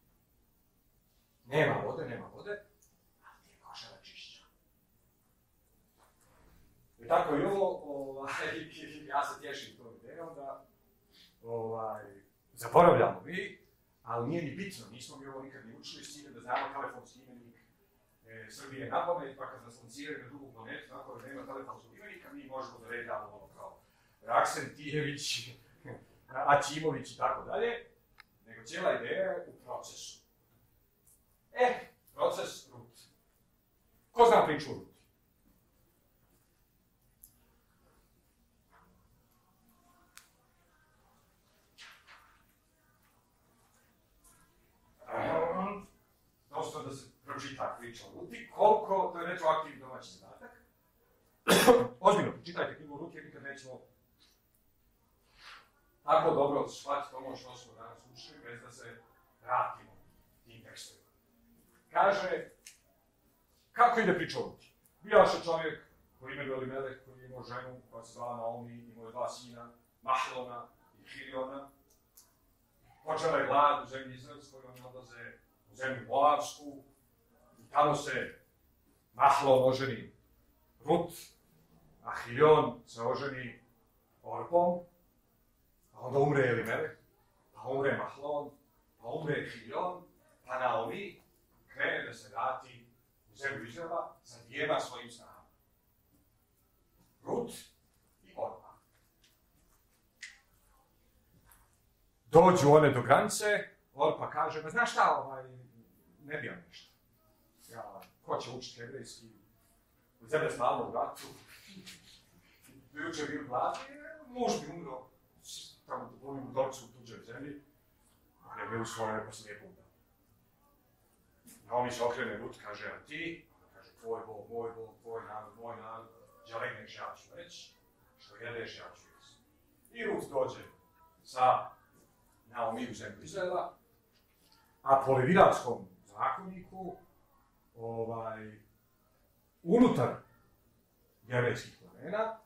Nema vode, nema vode, ali ti je košava čišća. I tako i ovo, ovaj, ja se tješim tom idejom da ovaj, zaboravljamo mi, ali nije ni bitno, nismo mi ovo nikad ni učili s ciljem da znamo telefonski imenik e, Srbije na pamet, pa kad nas lanciraju na drugu planetu, tako da nema telefonskog imenika, mi možemo da redamo ono kao Aksentijević, Aćimović i tako dalje, nego cijela ideja je u procesu. E, proces Rut. Ko zna priču o Ruti? Dosta da se pročita priča o Ruti, koliko, to je retroaktivni domaći zadatak. Ozbiljno, pročitajte knjigu o Ruti, jer nikad nećemo tako dobro shvatiti ono što smo danas učili, bez da se vratimo tim tekstovima. Kaže, kako ide priča o Ruti? Bijaše čovjek koji ime Elimeleh, koji je imao ženu koja se zvala Naomi, imao je dva sina, Mahlona i Hiliona. Počela je glad u zemlji Izraelskoj, oni odlaze u zemlju Moavsku i tamo se Mahlon oženi Rut, a Hilion se oženi Orpom, a onda umre Elimeleh, pa umre Mahlon, pa umre Hilion, pa Naomi krene da se vrati u zemlju Izraela sa dvijema svojim snagama. Rut i Orpa. Dođu one do granice, Orpa kaže, ma znaš šta, ovaj, ne bi ja nešto. Ja, ko će učiti hebrejski? U zemlje slavno u ratu. Juče bio gladni, muž bi umro tamo u ovom dorcu u tuđoj zemlji, ali je bio usvojen poslije puta. Naomi se okrene Rut, kaže, a ti? Ona kaže, tvoj Bog, moj Bog, tvoj narod, moj narod, gdje legneš, ja ću reći, što jedeš, ja ću jesti. I Rut dođe sa Naomi u zemlju Izraela, a po leviratskom zakoniku, ovaj, unutar jevrejskih plemena,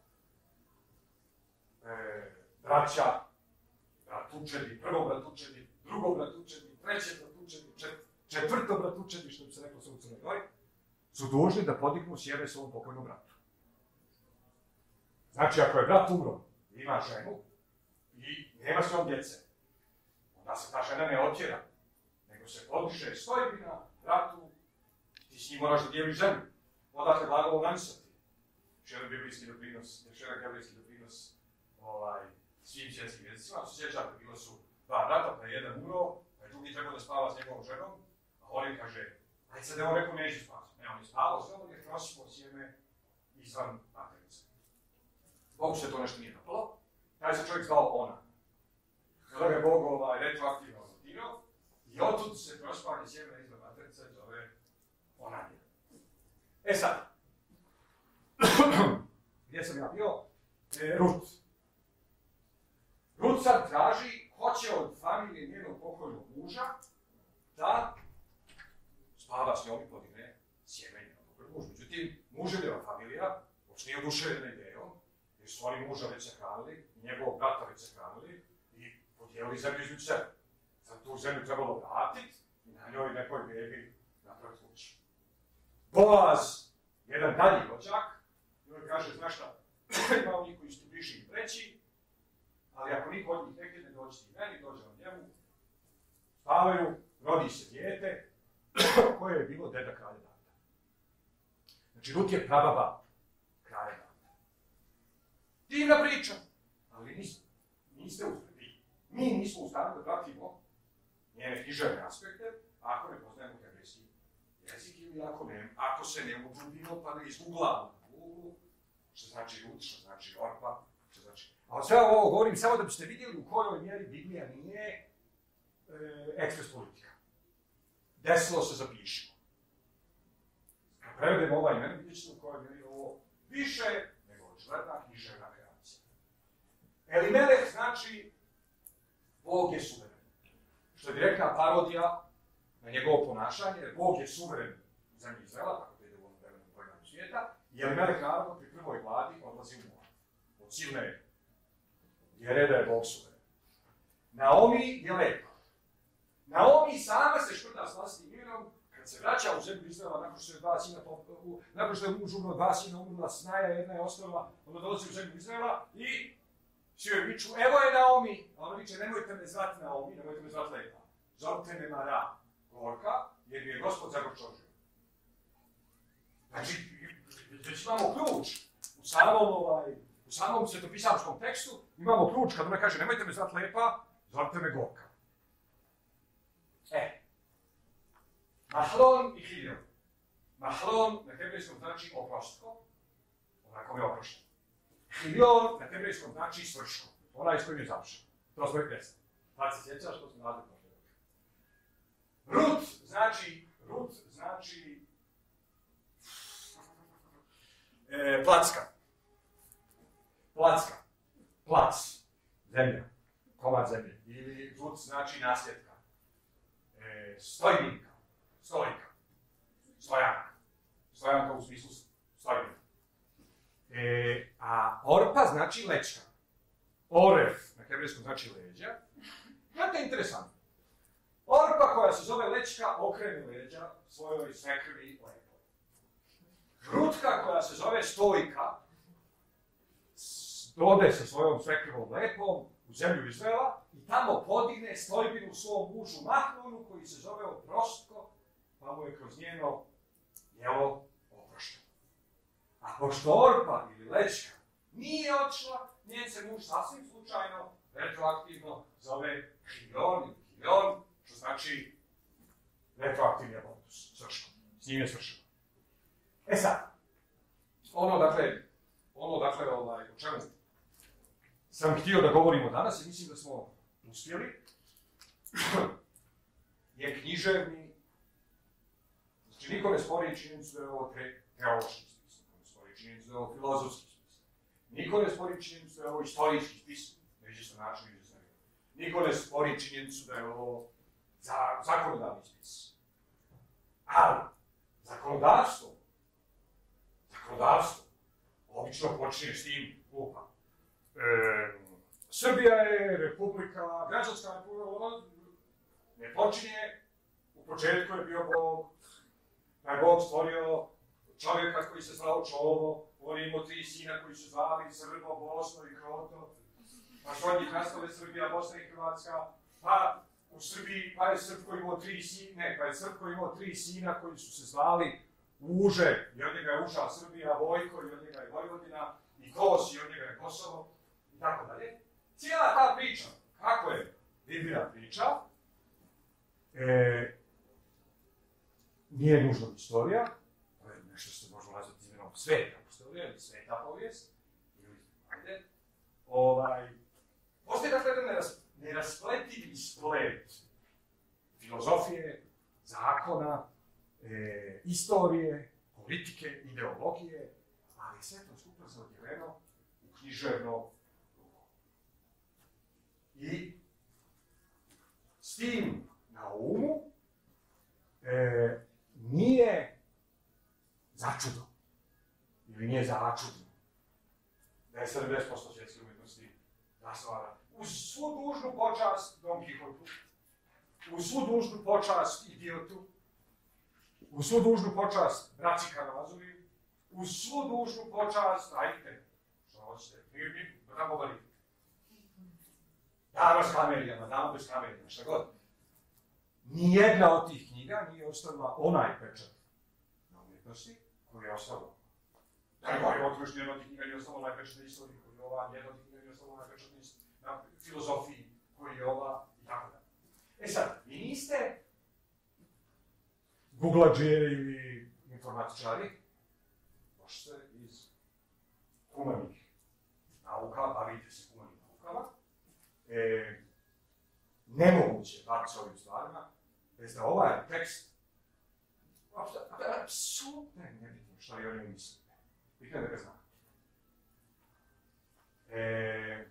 e, braća, bratučedi, prvo bratučedi, drugo bratučedi, treće bratučedi, čet, četvrto bratučedi, što bi se reklo u Crnoj Gori, su dužni da podignu sjeme svom pokojnom bratu. Znači, ako je brat umro, ima ženu i nema s njom djece, onda se ta žena ne otjera, nego se podiše stojbina bratu, ti s njim moraš da dijeliš ženu. Odakle glagol nanisati. Još jedan biblijski doprinos, još jedan biblijski doprinos ovaj, svim svjetskim jezicima. Se sjećate, bilo su dva brata, pa je jedan umro, pa je drugi trebao da spava s njegovom ženom, a on im kaže, ajde sad, on rekao, neću spavati. Ne, on je spavao, sve on je prosipao sjeme izvan materice. Bogu se to nešto nije napalo. Taj se čovjek zvao Ona. Kada ga je Bog ovaj, retroaktivno zatirao, i otud se prospavanje sjemena izvan materice zove Onanija. E sad, gdje sam ja bio? E, Rut. Rut sad traži, hoće od familije njenog pokojnog muža da spava s njom i podigne sjeme njenog pokojnog muža. Međutim, muželjeva familija uopšte nije oduševljena idejom, jer su oni muža već sahranili, i njegovog brata već sahranili i podijelili zemlju između sebe. Sad tu zemlju trebalo vratiti i na njoj nekoj bebi napraviti kući. Boaz, jedan dalji rođak, joj kaže, znaš šta, ima oni koji su bliži i treći, ali ako niko od njih nekde ne dođe i meni, dođe on njemu, spavaju, rodi se dijete, koje je bilo deda kralja Davida. Znači, Rut je prababa kralja Davida. Divna priča, ali niste, niste uspjeli. Mi nismo u stanju da pratimo njene književne aspekte, ako ne poznajemo hebrejski jezik ili ako, ne, ako se ne udubimo pa ne izgooglamo na Google, što znači Rut, što znači Orpa, što znači... A od sve ovo govorim samo da biste vidjeli u kojoj mjeri Biblija nije e, ekspres politika. Desilo se, zapišimo. Kad prevedemo ovaj imen, vidjet ćete u kojoj mjeri ovo više nego očigledna književna kreacija. Elimeleh znači Bog je suveren. Što je direktna parodija na njegovo ponašanje, jer Bog je suveren u zemlji Izraela, tako da ide u ovom vremenu pojmanom svijeta, i Elimeleh naravno pri prvoj vladi odlazi u mora. Od silne vjere da je Bog suveren. Naomi je lepa. Naomi sama se šprda s vlastnim imenom, kad se vraća u zemlju Izraela, nakon što je dva sina, nakon što je muž umro, dva sina umrla, snaja jedna je ostala, onda dolazi u zemlju Izraela i svi joj viču, evo je Naomi, a ona viče, nemojte me zvati Naomi, nemojte me zvati lepa. Zovite me Mara, gorka, jer mi je Gospod zagorčožio. Znači, već imamo ključ u samom, ovaj, u samom svetopisamskom tekstu, imamo ključ kad ona kaže, nemojte me zvati lepa, zovite me gorka. E, Mahlon i Hiljon. Mahlon na hebrejskom znači oprostko, onako je oprošten. Hiljon na hebrejskom znači svrško, onaj s kojim je završen. To smo je kresli. Tad se sjećaš što smo radili prošle roke. Rut znači, Rut znači e, placka. Placka. Plac. Zemlja. Komad zemlje. Ili Rut znači nasljedka. E, stojnika. Stojka. Stojanka. Stojanka u smislu stojnika. E, a Orpa znači lečka. Oref na hebrejskom znači leđa. Znate, interesantno. Orpa koja se zove lečka okrene leđa svojoj svekrvi lepoj. Rutka koja se zove stojka dode sa svojom svekrvom lepom u zemlju Izraela i tamo podigne stojbinu svom mužu Mahlonu koji se zove oprostko, pa mu je kroz njeno jelo oprošteno. A pošto Orpa ili lečka nije odšla, njen se muž sasvim slučajno, retroaktivno zove Hiljon ili Hiljon, što znači retroaktivni abortus, svrško. S njim je svršeno. E sad, ono dakle, ono dakle, ovaj, o čemu sam htio da govorimo danas i mislim da smo uspjeli, je književni, znači niko ne spori činjenicu da je ovo teološki smisla, niko ne spori činjenicu da je ovo filozofski smisla, niko ne spori činjenicu da je ovo istorijski smisla, na izvjestan način izvjestan. Niko ne spori činjenicu da je ovo za, zakonodavni spis. Ali, zakonodavstvo, zakonodavstvo, obično počinje s tim lupa. E, Srbija je republika, građanska republika, ne počinje, u početku je bio Bog, pa je Bog stvorio čovjeka koji se zvao Čovo, on je imao tri sina koji su zvali Srbo, Bosno i Kroto, pa su od njih nastale Srbija, Bosna i Hrvatska, pa u Srbiji, pa je Srpko imao tri sina, ne, pa je Srpko imao tri sina koji su se zvali Uže, i od njega je Uža Srbija, Vojko, i od njega je Vojvodina, i Kos, i od njega je Kosovo, i tako dalje. Cijela ta priča, kako je divna priča, e, nije nužno istorija, to je nešto što se može nazvati izmjenom sveta istorija, ili sveta povijest, ili, ajde, ovaj, postoji dakle jedan neras, neraspletivi splet filozofije, zakona, e, istorije, politike, ideologije, ali sve to skupa zaodjeveno u književno ruho. I s tim na umu e, nije začudo, ili nije začudno, da je sedamdeset posto svjetske umjetnosti zasnovana uz svu dužnu počast Don Quixotu, uz svu dužnu počast Idiotu, uz svu dužnu počast Braći Karamazoviju, uz svu dužnu počast, ajte, što hoćete, mi, mi, rabovali. Dama s kamerijama, dama bez kamerijama, šta god. Nijedna od tih knjiga nije ostavila onaj pečat na umjetnosti koji je ostavila. Da ne govorim o tome što jedna od tih knjiga nije ostavila onaj pečat na istoriji koji je ova, jedna od tih knjiga nije ostavila onaj pečat na filozofiji koji je ova, i tako da. E sad, vi niste googlađije ili informatičari, baš ste iz humanih nauka, bavite se humanim naukama. E, nemoguće baviti se ovim stvarima, bez da ovaj tekst, apsolutno nebitno što je o njemu misli. Bitno je da ga znate. E,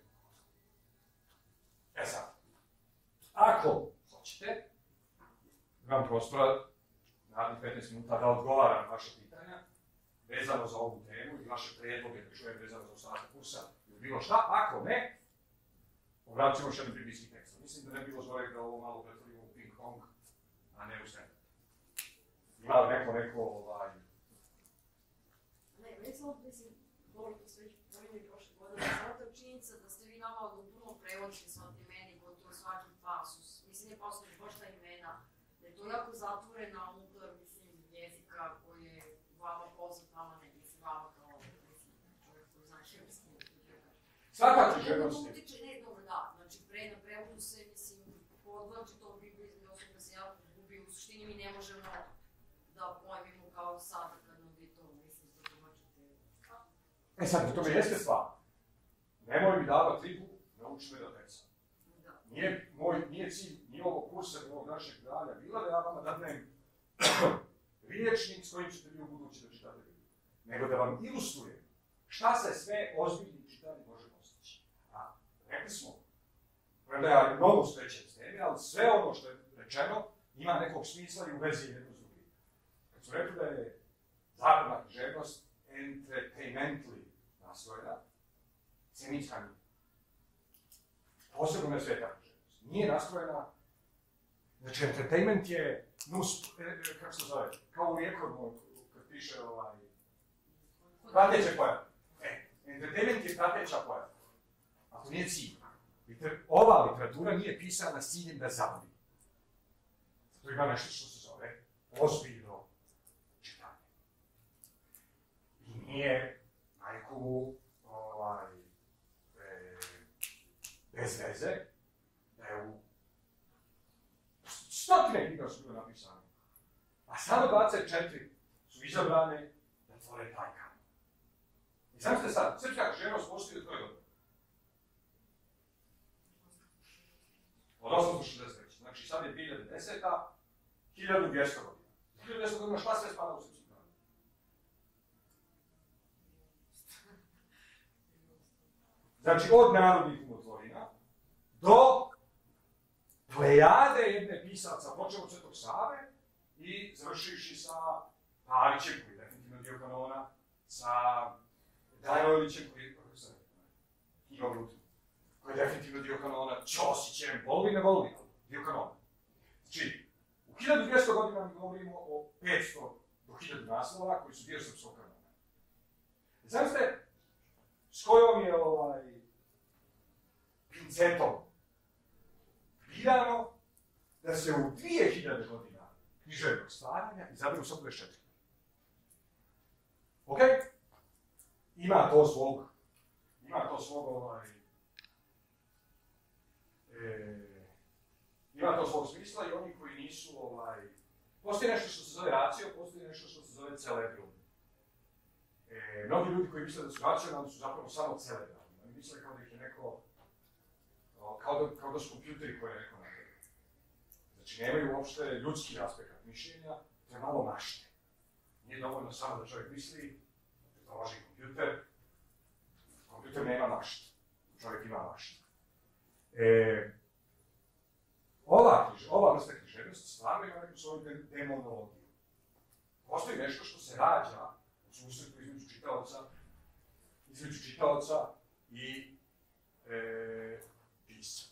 e sad, ako hoćete, imam prostora, narednih petnaest minuta da odgovaram na vaše pitanja, vezano za ovu temu i vaše prijedloge, da čujem vezano za ostatak kursa ili bilo šta, ako ne, obrat ćemo još jedan biblijski tekst. Mislim da ne bilo zvorek da ovo malo pretvorimo u ping-pong, a ne u sve. Ima li neko, neko, ovaj... Ne, već samo, mislim, dobro, to sve već pominjali prošle godine, samo ta činjenica da ste vi nama odlupuno prevodili sva ti meni, gotovo svaki pasus, mislim, ne pasus, ne baš ta imena, da je to jako zatvorena unutar, mislim, jezika koji je vama poznat, vama ne, mislim, vama kao, mislim, čovjek koji zna širski. Svaka književnost je. Ne, dobro, da, znači, pre, na prevodu se, mislim, podvlači to biblizme, osobno se jako gubi, u suštini mi ne možemo da pojmimo kao sada kad nam vi to, mislim, da domačite. E sad, u tome jeste stvar. Nemoj mi davati tribu, nauči me da teksa. Nije, moj, nije cilj ni ovog kursa, ni ovog našeg dalja bila da ja vama dadnem riječnik s kojim ćete vi u budući da čitate Bibliju. Nego da vam ilustrujem šta se sve ozbiljni čitanje može postići. A rekli smo, premda ja mnogo srećem s teme, ali sve ono što je rečeno ima nekog smisla i u vezi jedno s drugim. Kad su rekli da je zapadna književnost entertainmentally nastrojena, semitska nije. Posebno ne sveta književnost. Nije nastrojena, znači entertainment je nus, e, kako se zove, kao u Ekornu, kad piše ovaj, prateće pojave. E, entertainment je prateća pojava, a to nije cilj. Liter, ova literatura nije pisana s ciljem da zabavi. Zato ima nešto što se zove ozbiljno čitanje. I nije najku ovaj, e, bez veze, da je u stotine knjiga su bile napisane, a samo dvadeset četiri su izabrane da tvore taj kanon. I znam ste sad, srpska književnost postoji od koje godine? Od osamsto šezdeset treće. Znači sad je dvije hiljade deseta. hiljadu dvjesto godina. hiljadu dvjesto godina šta sve spada u srpsku kanon? Znači od narodnih umotvorina, do plejade jedne pisaca, počeo od Svetog Save i završivši sa Pavićem, koji je definitivno dio kanona, sa Danojlićem, koji je, kako se rekao, koji je definitivno dio kanona, Ćosićem, voli ne voli, dio kanona. Znači, u hiljadu dvjesto godina mi govorimo o petsto do hiljadu naslova koji su dio srpskog kanona. Znam ste, s kojom je ovaj pincetom birano da se u dvije hiljade godina književnog stvaranja izaberu samo dvadeset četiri. Ok? Ima to svog, ima to svog ovaj, e, ima to svog smisla i oni koji nisu ovaj, postoji nešto što se zove racio, postoji nešto što se zove celebrum. E, mnogi ljudi koji misle da su racionalni su zapravo samo celebralni. Oni misle kao da ih je neko, kao da, kao da su kompjuteri koje je neko napravio. Znači, nemaju uopšte ljudski aspekt mišljenja, to je malo mašte. Nije dovoljno samo da čovjek misli, da to može kompjuter. Kompjuter nema mašte, čovjek ima mašte. E, ova, knjiž, ova vrsta književnosti stvarno ima neku svoju demonologiju. Postoji nešto što se rađa u susretu između čitaoca, između čitaoca i e, pisca.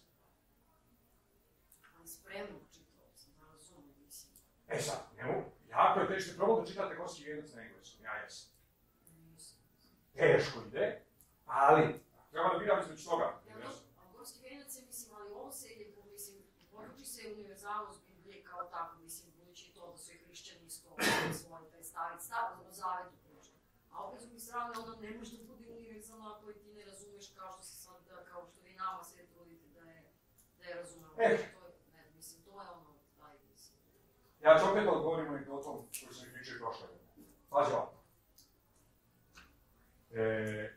Ali spremnog čitaoca, da razumije, mislim. E sad, njemu, jako je teško, probao da čitate Gorski vijenac na engleskom, ja jesam. Teško ide, ali treba da biram između toga. Ja, no, a Gorski vijenac je, mislim, ali ovo se je, mislim, poruči se univerzalnost Biblije kao tako, mislim, budući to da su i hrišćani isto svoj taj stari stav, o zavetu priča. A opet s druge strane, onda ne može da bude univerzalno ako ti ne razumeš kao što se sad, kao što vi nama sve trudite da je, da je razumemo. E. To je, ne, mislim, to je ono, taj, mislim. Ja ću opet odgovorimo i o tom koji sam i pričao i prošle godine. Pazi ovako. E,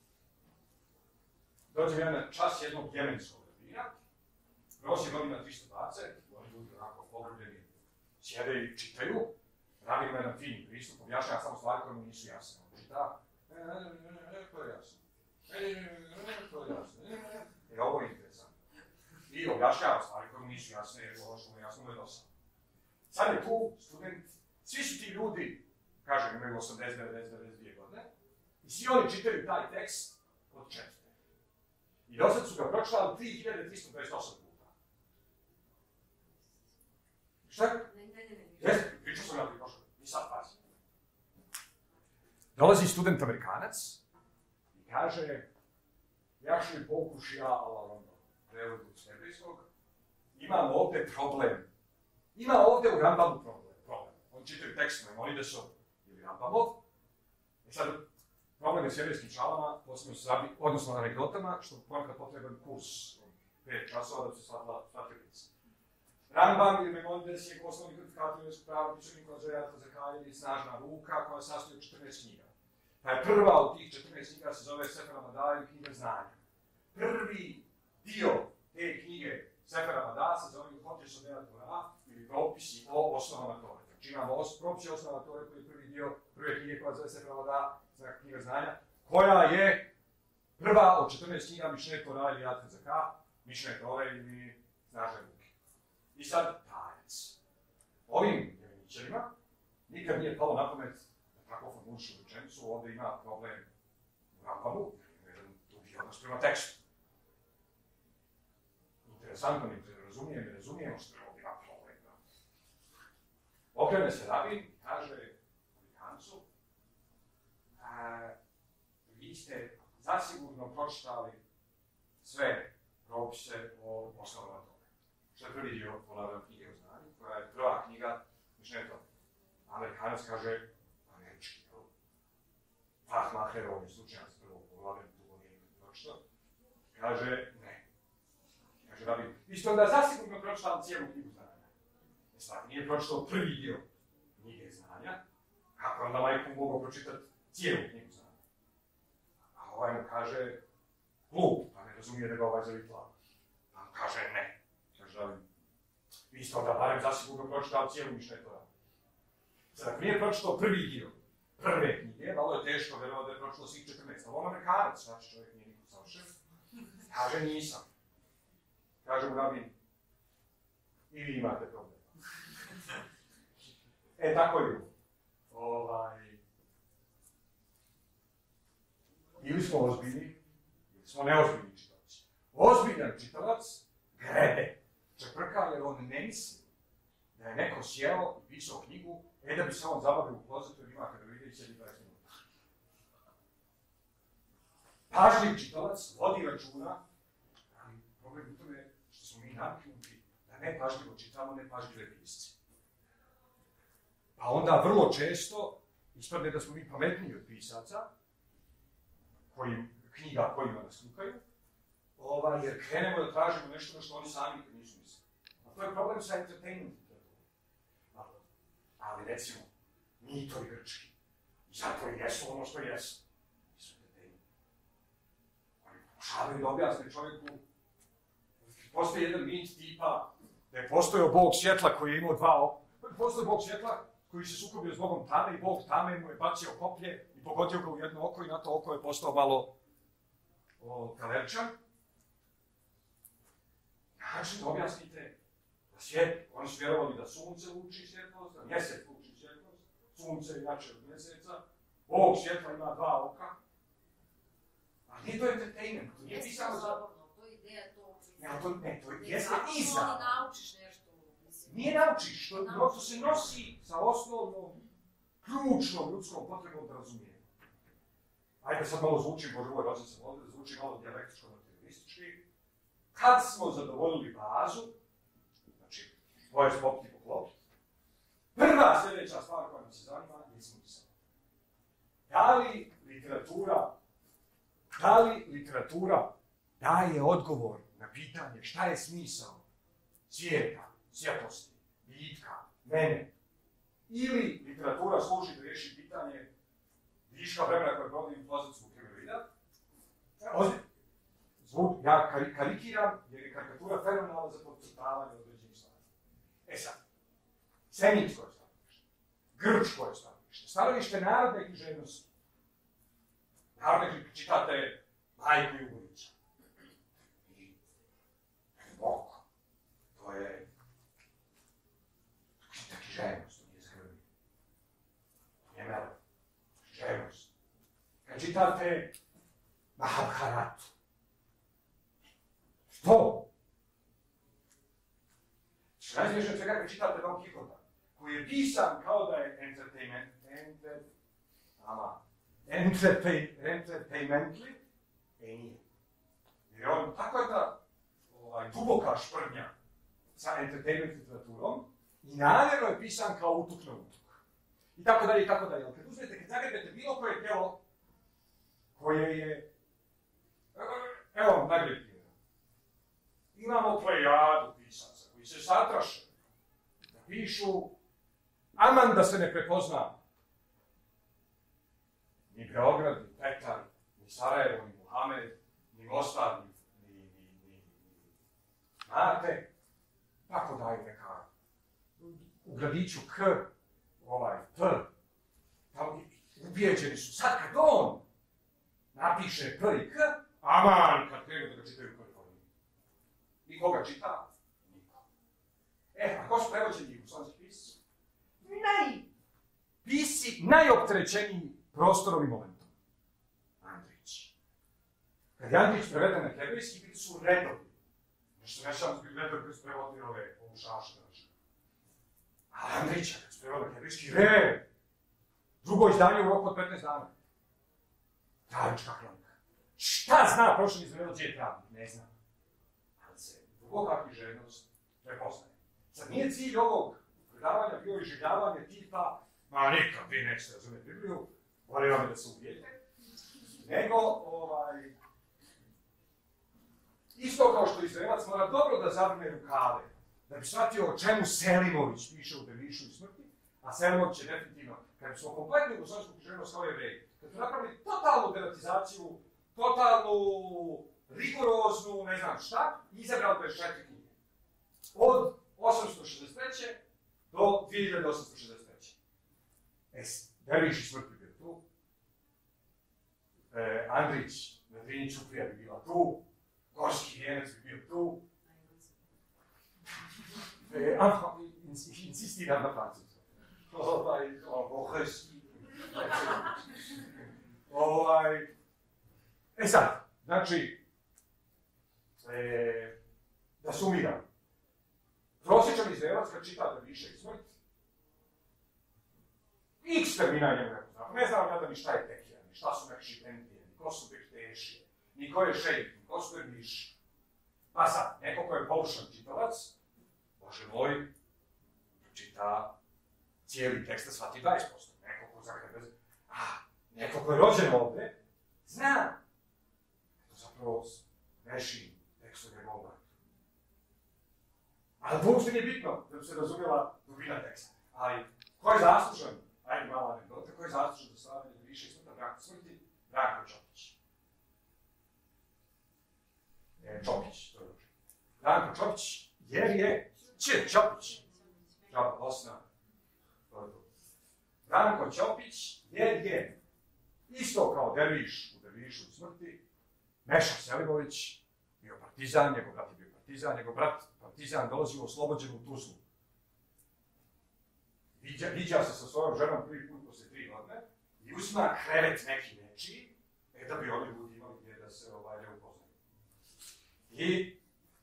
dođem ja na čas jednog jemenskog rabina, prosje godina tristo dvadeset, oni ljudi onako pogrbljeni sjede i čitaju, rabin ima jedan fini pristup, objašnjava samo stvari koje mu nisu jasne. On čita, e, e, e, to je jasno, e, e, e, to je jasno, e, e, e, ovo je interesantno. I objašnjava stvari koje mu nisu jasne, jer ovo što mu je jasno mu je dosadno. Sad je tu student, svi su ti ljudi, kažem, imaju osamdeset, devedeset, devedeset dvije godine, i svi oni čitaju taj tekst od četvrte. I do sad su ga pročitali tri hiljade tristo pedeset osam puta. Šta? Ne, ne, ne, ne. Jeste, pričao sam ja ti prošlo. I sad pazi. Dolazi student Amerikanac i kaže, jašli pokušja ala London, prevodu s hebrejskog, imam ovde problem. Ima ovde u Rambamu problem. problem. On čitaju tekst Maimonidesom ili Rambamov. I sad, problem je s hebrejskim šalama, posebno s rabi, odnosno anegdotama, što ponekad potreban kurs pet časova da bi se shvatila shvatilica. Rambam ili Maimonides je osnovni kritikator jevrijskog prava, pisanik od Zajata Zakaja i snažna ruka koja sastoji od četrnaest knjiga. Pa je prva od tih četrnaest knjiga se zove Sefer Amada ili knjiga znanja. Prvi dio te knjige Sefer Amada se zove Hođes od Ea Torah ili propisi o osnovama Tore. Znači imamo os, propisi o osnovama Tore koji je prvi dio prve knjige koja zove Sefer Amada, znači knjiga znanja, koja je prva od četrnaest knjiga Mišne Torah ili Jat Zaka, Mišne Tore ili snažne ruke. I sad tajac. Ovim jeveničarima nikad nije palo na pamet da tako formulišu rečenicu, ovdje ima problem u Rambamu, jedan dugi odnos prema tekstu. Interesantno mi ne razumijem, ne razumijemo što ovdje ima problem. Okrene se rabin i kaže Amerikancu, vi ste zasigurno pročitali sve propise o osnovama toga. Što je prvi dio Polarove knjige o znanju, koja je prva knjiga Mišne Tore. Amerikanac kaže, američki, jel? Fachmacher, on je slučajan s prvog Polare, dugo nije pročitao. Kaže, ne. Kaže, rabin, vi ste onda zasigurno pročitali cijelu knjigu znanja. E sad, nije pročitao prvi dio knjige znanja, kako onda majku mogao pročitati cijelu knjigu znanja. A ovaj mu kaže, glup, pa ne razumije da ga ovaj zavitla. Pa mu kaže, ne. Kaže, rabin, vi ste onda barem zasigurno pročitali cijelu Mišne Tore. Sad, ako nije pročitao prvi dio prve knjige, malo je teško verovati da je pročitao svih četrnaest, ali on Amerikanac, znači čovjek nije niko savršen, kaže nisam. Kaže mu rabin, i vi imate problem. E, tako je bilo. Ovaj... Ili smo ozbiljni, ili smo neozbiljni čitalac. Ozbiljan čitalac grebe, čeprka, jer on ne misli da je neko sjeo i pisao knjigu, e da bi se on zabavio u klozetu jer ima kada vidi i sjedi dvadeset minuta. Pažljiv čitalac vodi računa, ali problem u tome što smo mi naviknuti da ne pažljivo čitamo, ne pažljive pisci. Pa onda vrlo često ispadne da smo mi pametniji od pisaca, koji, knjiga kojima nas slukaju, ovaj, jer krenemo da tražimo nešto na što oni sami nisu mislili. A to je problem sa entertainment literaturom. Ali recimo, mitovi grčki, zato i jesu ono što jesu. Nisu entertainment. Oni pokušavaju da objasne čovjeku, postoji jedan mit tipa da je postojao bog svjetla koji je imao dva oka. Postoji bog svjetla koji se sukobio s bogom tame i bog tame mu je bacio koplje i pogodio ga u jedno oko i na to oko je postao malo kalerčan. Znači da objasnite da svijet, oni su vjerovali da sunce luči svjetlost, da mjesec luči svjetlost, sunce je jače od mjeseca, bog svjetla ima dva oka. Ali nije to entertainment, to nije pisano za... To je ideja to... Ja, to ne, to je jeste izravno. Ne naučiš nešto. Nije naučiš, to, to se nosi sa osnovnom, ključnom ljudskom potrebom da razumijemo. Ajde sad malo zvuči, bože ovo je rođen sam ovdje, zvuči malo dijalektičko-materialistički. Kad smo zadovoljili bazu, znači, tvoje sklopiti poklopiti, prva sljedeća stvar koja nam se zanima je smisao. Da li literatura, da li literatura daje odgovor na pitanje šta je smisao svijeta, svjetlosti, bitka, mene, ili literatura služi da riješi pitanje viška vremena koje provodi u klozetu zbog hemoroida. Zvuk, ja karikiram jer je karikatura fenomenalna za podcrtavanje određenih stvari. E sad, semitsko je stanovište, grčko je stanovište, stanovište narodne književnosti. Narodne književnosti, čitate Majku Jugovića. I Bog, to je književnost, to nije zgrbi. To nije melo. Književnost. Kad čitate Mahabharatu, što? Što najzviješnje od svega kad čitate Don Quixota, koji je pisan kao da je entertainment, enter, ama, entertain, entertainmently, e nije. Jer on, tako je ta ovaj, duboka šprnja sa entertainment literaturom i namjerno je pisan kao utuk na utuk. I tako dalje, i tako dalje. Ali kad uzmete, kad zagrebete bilo koje djelo koje je, evo, najbolje primjer. Imamo plejadu pisaca koji se satraše da pišu, aman da se ne prepozna ni Beograd, ni Petar, ni Sarajevo, ni Muhamed, ni Mostar, ni, ni, ni, ni, ni Mate, tako daju neka u gradiću K, ovaj P, tamo ubijeđeni su. Sad kad on napiše P i K, aman kad krenu da ga čitaju Kaliforniji. I koga čita? Niko. E, a ko su prevođeni jugoslovenski pisci? Naj... Pisci najopterećeniji prostorom i momentom. Andrić. Kad je Andrić preveden na hebrejski, bili su redovi. Nešto nešam zbog redovi koji su prevodili ove obušaše naše. A Andrića, kad su prevodili na hebrejski, re! Drugo izdanje u roku od petnaest dana. Travička hronika. Šta zna prošli izvrelo gdje je pravnik? Ne znam. Ali se duboka književnost prepoznaje. Sad nije cilj ovog predavanja bio iživljavanje tipa ma nikad vi nećete razumjeti Bibliju, molim vam da se ubijete, nego ovaj, isto kao što Izraelac mora dobro da zavrne rukave, da bi shvatio o čemu Selimović piše u Dervišu i smrti, a Selimović je definitivno, kad smo kompletno jugoslovensku književnost kao Jevreji, kad su napravili totalnu deratizaciju, totalnu, rigoroznu, ne znam šta, i izabrali bez četiri knjige. Od osamsto šezdeset treće do dvije hiljade osamsto šezdeset treće. E, Derviš i smrt bi bio tu. E, Andrić na Drini Ćuprija bi bila tu. Gorski vijenac bi bio tu. E, a, insistiram na francuskom. Ovaj, bohajski. Ovaj, e sad, znači, e, da sumiram. Prosječan Izraelac kad čita da više i smrt, X termina njemu ne poznam. Ne znam ja da ni šta je tekija, ni šta su nekši pendije, ni ko su bektešije, ni ko je šejk, ni ko su ermiši. Pa sad, neko ko je poušan čitalac, Bože moj, čita cijeli tekst da shvati dvadeset posto. Neko ko zakrebe, a, neko ko je rođen ovde, zna. To zapravo neši tekst od njegovog vrata. Ali to uopšte nije bitno da bi se razumjela dubina teksta. Ali, ko je zaslužan, ajde mala anegdota, ko je zaslužan za slavljanje da više smrta Branko smrti? Branko Čopić. Ne, Čopić, to je dobro. Branko Čopić, jer je Č, Čopić. Čopić, Bosna. To je to. Branko Čopić, jer je isto kao Derviš u Dervišu u smrti, Meša Selimović, bio partizan, njegov brat je bio partizan, njegov brat partizan dolazio oslobođen u Tuzlu. Viđa, viđa se sa svojom ženom prvi put posle tri godine i uzima krevet neki nečiji, e da bi oni ljudi imali gdje da se ovaj, ne upoznaju. I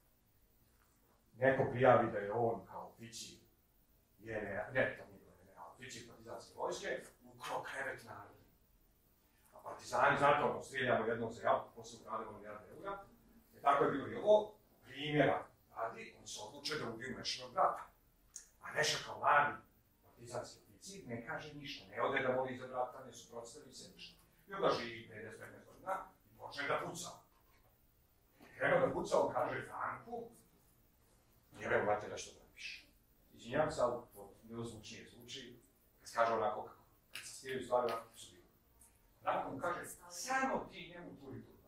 neko prijavi da je on kao oficir, je ne, ne, to nije bilo ne, a oficir partizanske vojske, ukrao krevet narodu. A partizani, znate ono, strijeljamo jednog za jabu, posle ukrademo milijarde eura, e tako je bilo i ovo, primjera radi, oni se odluče da ubiju Mešinog brata. A Meša kao mladi partizanski oficir ne kaže ništa, ne ode da voli za brata, ne suprotstavi se ništa. I onda živi pedeset do petnaest godina i počne da puca. Krenuo da puca, on kaže Franku, jebe vrate da što praviš. Izvinjam se, ali to milozvučnije zvuči, kad kaže onako kako, kad se stijeli stvari onako kako su bilo. Franko mu kaže, samo ti njemu turi turban.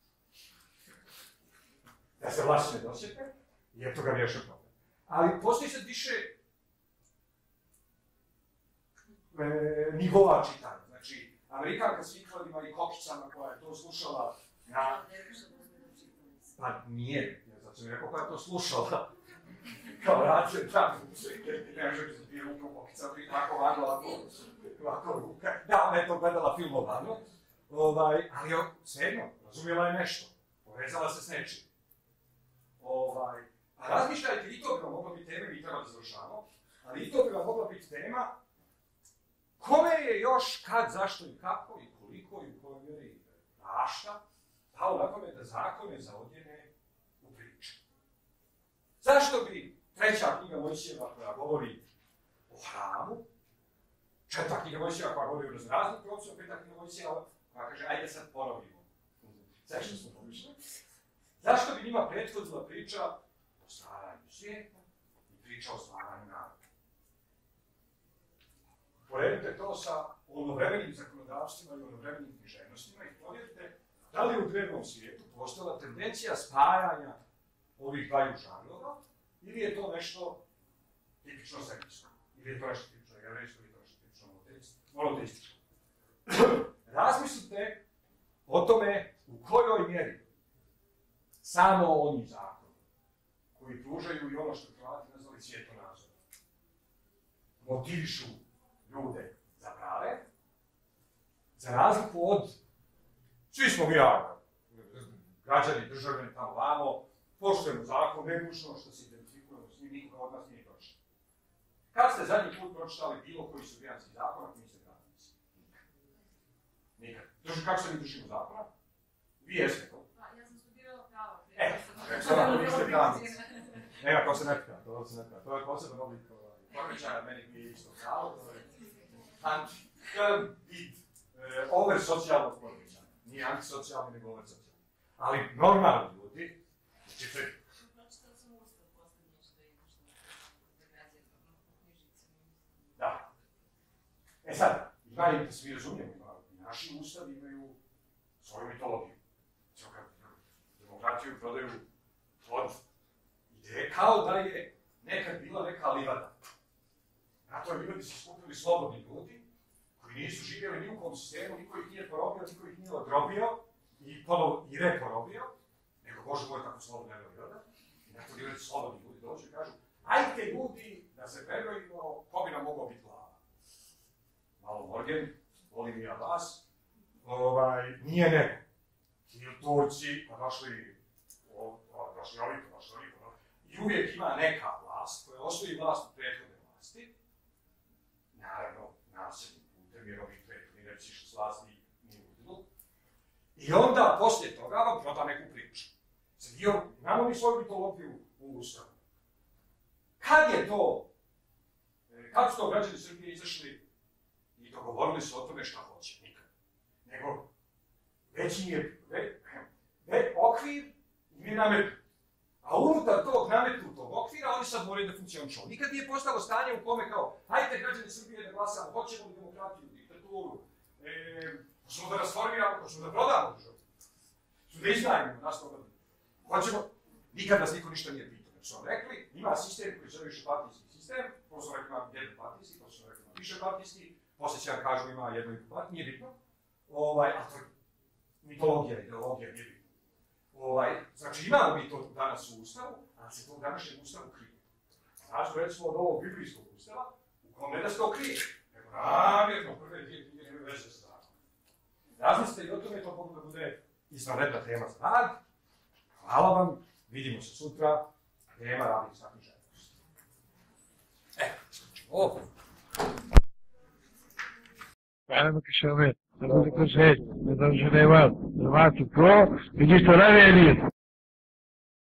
Da se vlasi ne dosjete, jer to ga riješi problem. Ali postoji sad više e, nivoa čitanja. Znači, Amerikanka s vikladima i kokicama koja je to slušala na... Pa nije, zato sam mi rekao koja je to slušala. Kao radio tamo, ne može se ti rukom kokicama, ovako vagla, ovako, ovako ruka. Da, ona je to gledala film ovano, ovaj, ali svejedno, razumjela je nešto, povezala se s nečim. Ovaj, a razmišljajte, i to bi vam mogla biti tema, mi treba da završamo, ali i to bi vam mogla biti tema kome je još kad, zašto i kako i koliko i u kojoj mjeri prašta pao na tome da zakone zaodjene u priče. Zašto bi treća knjiga Mojsijeva koja govori o hramu, četvrta knjiga Mojsijeva koja govori o raznoraznim procesima, peta knjiga Mojsijeva koja kaže ajde sad ponovimo. Zašto smo pomišljali? Zašto bi njima prethodila priča o stvaranju svijeta i priča o stvaranju naroda? Poredite to sa onovremenim zakonodavstvima i onovremenim književnostima i provjerite da li u drevnom svijetu postala tendencija spajanja ovih dvaju žanrova ili je to nešto tipično semitsko, ili je to nešto tipično jevrejsko, ili je to nešto tipično monoteističko. Razmislite o tome u kojoj mjeri samo oni zakoni koji pružaju i ono što Hrvati nazvali svjetonazor motivišu ljude za prave, za razliku od svi smo mi javno, građani, državljani tamo vamo, poštujemo zakon, ne nužno što se identifikujemo s njim, nikoga od nas nije pročitao. Kad ste zadnji put pročitali bilo koji srbijanski zakon, ako niste pravnici? Nikad. Nikad. Drži, kako se mi držimo zakona? Vi jeste to. Ja sam studirala pravo. E, rekao ako niste pravnici. Nema, ko se ne pita, to se ne pita. To je poseban oblik poremećaja, meni mi je isto pravo, to je anti-vid, over socijalnog poremećaja. Nije antisocijalni, nego over socijalni. Ali normalni ljudi, učite. Pročitala sam ustav posljednje što je što je građe knjižice. Da. E sad, imaju da svi razumijemo, i naši ustavi imaju svoju mitologiju. Znači, kad demokratiju prodaju od ideje, kao da je nekad bila neka livada. Na toj livadi su skupili slobodni ljudi, koji nisu živjeli ni u kom sistemu, niko ih nije porobio, niko ih nije odrobio i, i reporobio, nego Bože moj kako slobodna je livada. I na toj livadi slobodni ljudi dođu i kažu, Hajde ljudi da se prebrojimo ko bi nam mogao biti glava. Malo Morgen, volim i ja vas, ovaj, nije neko. Ili Turci, pa došli, o, o, došli ovi, pa došli ovi, pa došli. I uvijek ima neka vlast koja osvoji vlast u prethodne vlasti. Naravno, nasilnim putem, jer ovih prethodni ne bi si što s vlasti nije udilo. I onda, poslije toga, vam proda neku priču. Sad, imamo mi svoju mitologiju u Ustavu. Kad je to, kad su to građani Srbije izašli i dogovorili se o tome šta hoće? Nikad. Nego, već im je, ve, ve, okvir im je nametnut. A unutar tog nametnutog okvira oni sad moraju da funkcionišu. Nikad nije postalo stanje u kome kao, hajde građani Srbije da glasamo, hoćemo li demokratiju, diktaturu, e, hoćemo da rasformiramo, hoćemo da prodamo državu, hoćemo da iznajmimo nas toga. Hoćemo, nikad nas niko ništa nije pitao. Su vam rekli, ima sistem koji se više partijski sistem, to su rekli ima jednopartijski, to su rekli ima više partijski, poslije će vam kažu ima jedno i partijski, nije bitno. Ovaj, a to je mitologija, ideologija, nije bitno. Ovaj, znači imamo mi to danas u Ustavu, ali se to u današnjem Ustavu krije. Znači, recimo od ovog biblijskog Ustava, u kom ne da se to krije, nego namjerno prve dvije knjige nemaju veze sa zakonom. Razmislite i o tome, to mogu da bude izvanredna tema za rad. Hvala vam, vidimo se sutra, tema radi sa književnosti. E, ovo. Caramba, que chove. Estamos em conselho. Estamos em Neymar. Levato pro. E diz-te, olha,